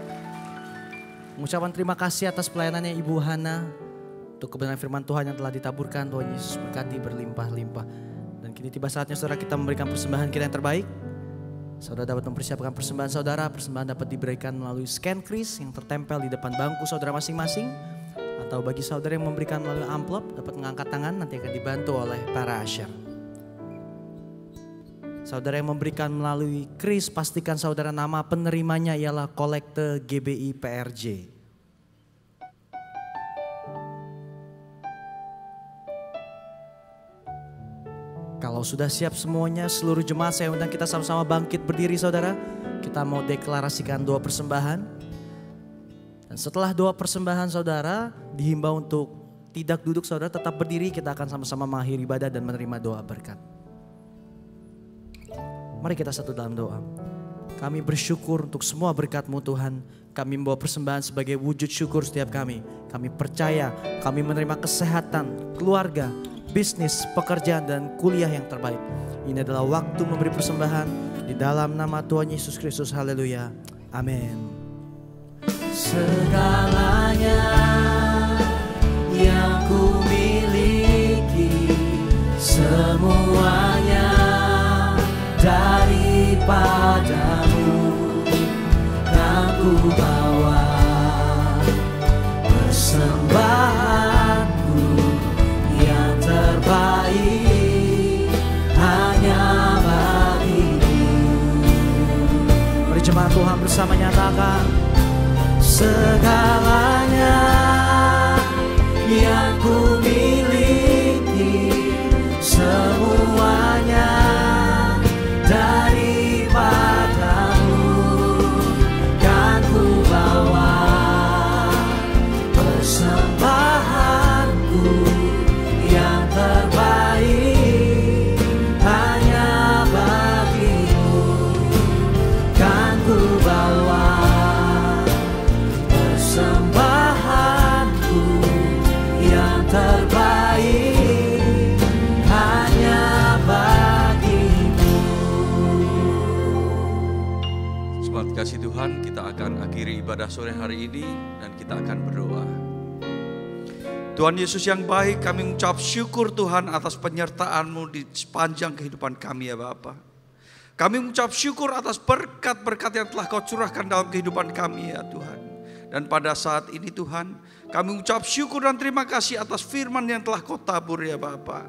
Mengucapkan terima kasih atas pelayanannya Ibu Hana. Untuk kebenaran firman Tuhan yang telah ditaburkan, Tuhan Yesus berkati berlimpah-limpah. Dan kini tiba saatnya saudara kita memberikan persembahan kita yang terbaik. Saudara dapat mempersiapkan persembahan saudara. Persembahan dapat diberikan melalui scan kris yang tertempel di depan bangku saudara masing-masing. Atau bagi saudara yang memberikan melalui amplop dapat mengangkat tangan, nanti akan dibantu oleh para usher. Saudara yang memberikan melalui kris, pastikan saudara nama penerimanya ialah Kolekte GBI PRJ. Kalau sudah siap semuanya, seluruh jemaat saya undang kita sama-sama bangkit berdiri saudara. Kita mau deklarasikan doa persembahan. Dan setelah doa persembahan saudara, dihimbau untuk tidak duduk saudara, tetap berdiri. Kita akan sama-sama mengakhiri ibadah dan menerima doa berkat. Mari kita satu dalam doa. Kami bersyukur untuk semua berkat-Mu Tuhan. Kami membawa persembahan sebagai wujud syukur setiap kami. Kami percaya kami menerima kesehatan, keluarga, bisnis, pekerjaan dan kuliah yang terbaik. Ini adalah waktu memberi persembahan di dalam nama Tuhan Yesus Kristus. Haleluya. Amin. Segalanya yang ku miliki, semuanya daripadamu, yang ku bawa persembahanku yang terbaik hanya bagimu. Mari jemaat Tuhan bersama nyatakan, segalanya yang ku miliki, Tuhan, kita akan akhiri ibadah sore hari ini dan kita akan berdoa. Tuhan Yesus yang baik, kami mengucap syukur Tuhan atas penyertaan-Mu di sepanjang kehidupan kami ya Bapa. Kami mengucap syukur atas berkat-berkat yang telah Kau curahkan dalam kehidupan kami ya Tuhan. Dan pada saat ini Tuhan, kami mengucap syukur dan terima kasih atas firman yang telah Kau tabur ya Bapa.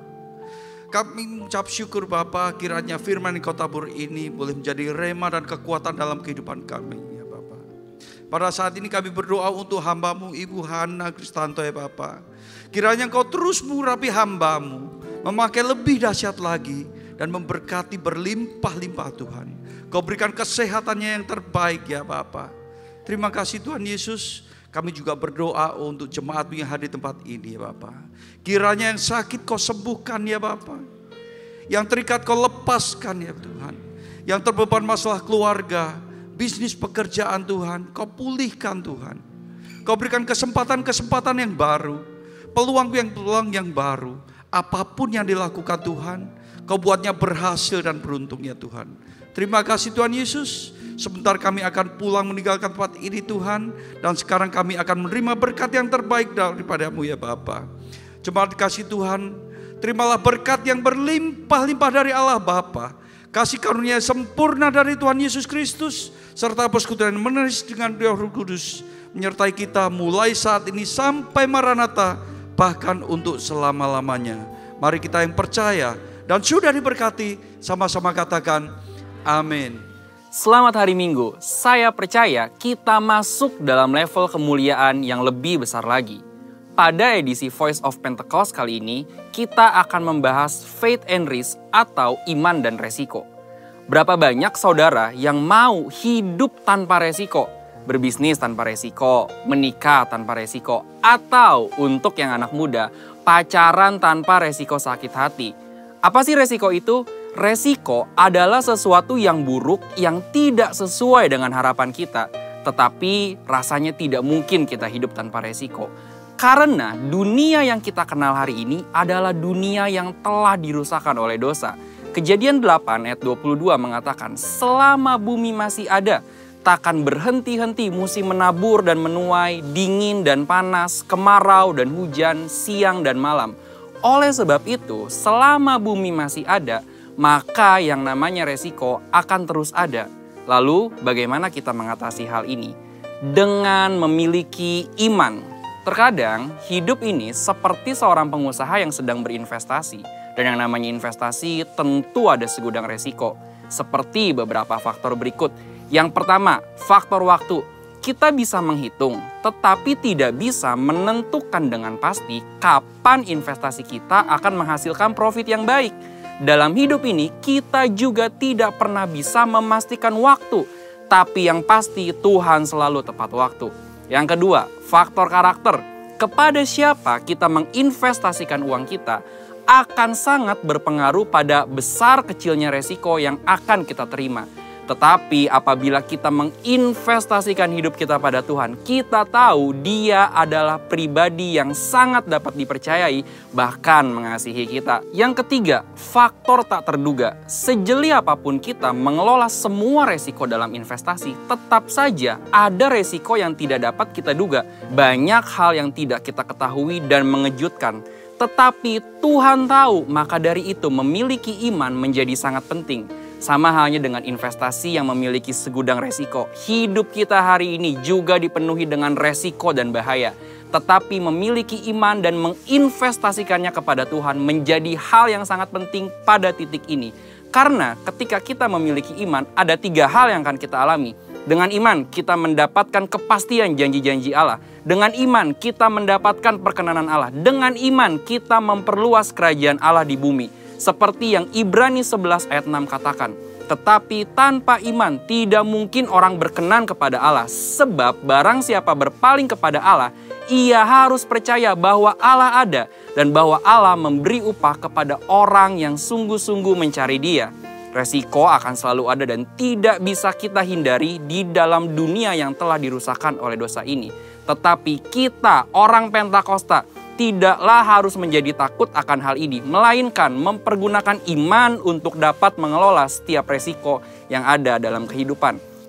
Kami mengucap syukur Bapa, kiranya firman yang Kau tabur ini boleh menjadi rema dan kekuatan dalam kehidupan kami ya Bapa. Pada saat ini kami berdoa untuk hamba-Mu Ibu Hana Kristanto ya Bapa. Kiranya Kau terus mengurapi hamba-Mu, memakai lebih dahsyat lagi dan memberkati berlimpah-limpah Tuhan. Kau berikan kesehatannya yang terbaik ya Bapa. Terima kasih Tuhan Yesus. Kami juga berdoa untuk jemaat-Mu yang hadir di tempat ini ya Bapa. Kiranya yang sakit Kau sembuhkan ya Bapa. Yang terikat Kau lepaskan ya Tuhan. Yang terbeban masalah keluarga, bisnis, pekerjaan Tuhan, Kau pulihkan Tuhan. Kau berikan kesempatan-kesempatan yang baru, peluang yang baru. Apapun yang dilakukan Tuhan, Kau buatnya berhasil dan beruntung ya Tuhan. Terima kasih Tuhan Yesus. Sebentar kami akan pulang meninggalkan tempat ini Tuhan. Dan sekarang kami akan menerima berkat yang terbaik daripada-Mu ya Bapa. Jemaat dikasih Tuhan, terimalah berkat yang berlimpah-limpah dari Allah Bapa. Kasih karunia sempurna dari Tuhan Yesus Kristus. Serta persekutuan meneris dengan Roh Kudus. Menyertai kita mulai saat ini sampai Maranatha. Bahkan untuk selama-lamanya. Mari kita yang percaya dan sudah diberkati sama-sama katakan amin. Selamat hari Minggu, saya percaya kita masuk dalam level kemuliaan yang lebih besar lagi. Pada edisi Voice of Pentecost kali ini, kita akan membahas faith and risk atau iman dan resiko. Berapa banyak saudara yang mau hidup tanpa resiko, berbisnis tanpa resiko, menikah tanpa resiko, atau untuk yang anak muda, pacaran tanpa resiko sakit hati. Apa sih resiko itu? Resiko adalah sesuatu yang buruk yang tidak sesuai dengan harapan kita. Tetapi rasanya tidak mungkin kita hidup tanpa resiko. Karena dunia yang kita kenal hari ini adalah dunia yang telah dirusakkan oleh dosa. Kejadian 8 ayat 22 mengatakan, selama bumi masih ada, takkan berhenti-henti musim menabur dan menuai, dingin dan panas, kemarau dan hujan, siang dan malam. Oleh sebab itu, selama bumi masih ada, maka yang namanya resiko akan terus ada. Lalu bagaimana kita mengatasi hal ini? Dengan memiliki iman. Terkadang hidup ini seperti seorang pengusaha yang sedang berinvestasi. Dan yang namanya investasi tentu ada segudang resiko. Seperti beberapa faktor berikut. Yang pertama, faktor waktu. Kita bisa menghitung, tetapi tidak bisa menentukan dengan pasti kapan investasi kita akan menghasilkan profit yang baik. Dalam hidup ini, kita juga tidak pernah bisa memastikan waktu. Tapi yang pasti Tuhan selalu tepat waktu. Yang kedua, faktor karakter. Kepada siapa kita menginvestasikan uang kita akan sangat berpengaruh pada besar kecilnya resiko yang akan kita terima. Tetapi apabila kita menginvestasikan hidup kita pada Tuhan, kita tahu Dia adalah pribadi yang sangat dapat dipercayai, bahkan mengasihi kita. Yang ketiga, faktor tak terduga. Sejeli apapun kita mengelola semua resiko dalam investasi, tetap saja ada resiko yang tidak dapat kita duga. Banyak hal yang tidak kita ketahui dan mengejutkan. Tetapi Tuhan tahu, maka dari itu memiliki iman menjadi sangat penting. Sama halnya dengan investasi yang memiliki segudang resiko. Hidup kita hari ini juga dipenuhi dengan resiko dan bahaya. Tetapi memiliki iman dan menginvestasikannya kepada Tuhan menjadi hal yang sangat penting pada titik ini. Karena ketika kita memiliki iman, ada 3 hal yang akan kita alami. Dengan iman, kita mendapatkan kepastian janji-janji Allah. Dengan iman, kita mendapatkan perkenanan Allah. Dengan iman, kita memperluas kerajaan Allah di bumi. Seperti yang Ibrani 11 ayat 6 katakan. Tetapi tanpa iman tidak mungkin orang berkenan kepada Allah. Sebab barang siapa berpaling kepada Allah, ia harus percaya bahwa Allah ada. Dan bahwa Allah memberi upah kepada orang yang sungguh-sungguh mencari Dia. Resiko akan selalu ada dan tidak bisa kita hindari di dalam dunia yang telah dirusakkan oleh dosa ini. Tetapi kita, orang Pentakosta, tidaklah harus menjadi takut akan hal ini, melainkan mempergunakan iman untuk dapat mengelola setiap resiko yang ada dalam kehidupan.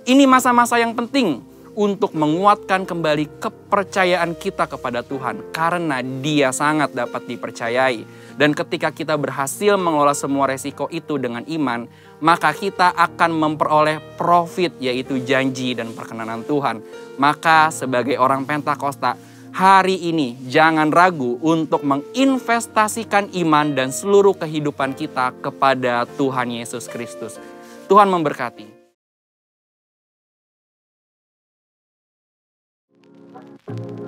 Ini masa-masa yang penting untuk menguatkan kembali kepercayaan kita kepada Tuhan, karena Dia sangat dapat dipercayai. Dan ketika kita berhasil mengelola semua resiko itu dengan iman, maka kita akan memperoleh profit, yaitu janji dan perkenanan Tuhan. Maka sebagai orang Pentakosta, hari ini jangan ragu untuk menginvestasikan iman dan seluruh kehidupan kita kepada Tuhan Yesus Kristus. Tuhan memberkati.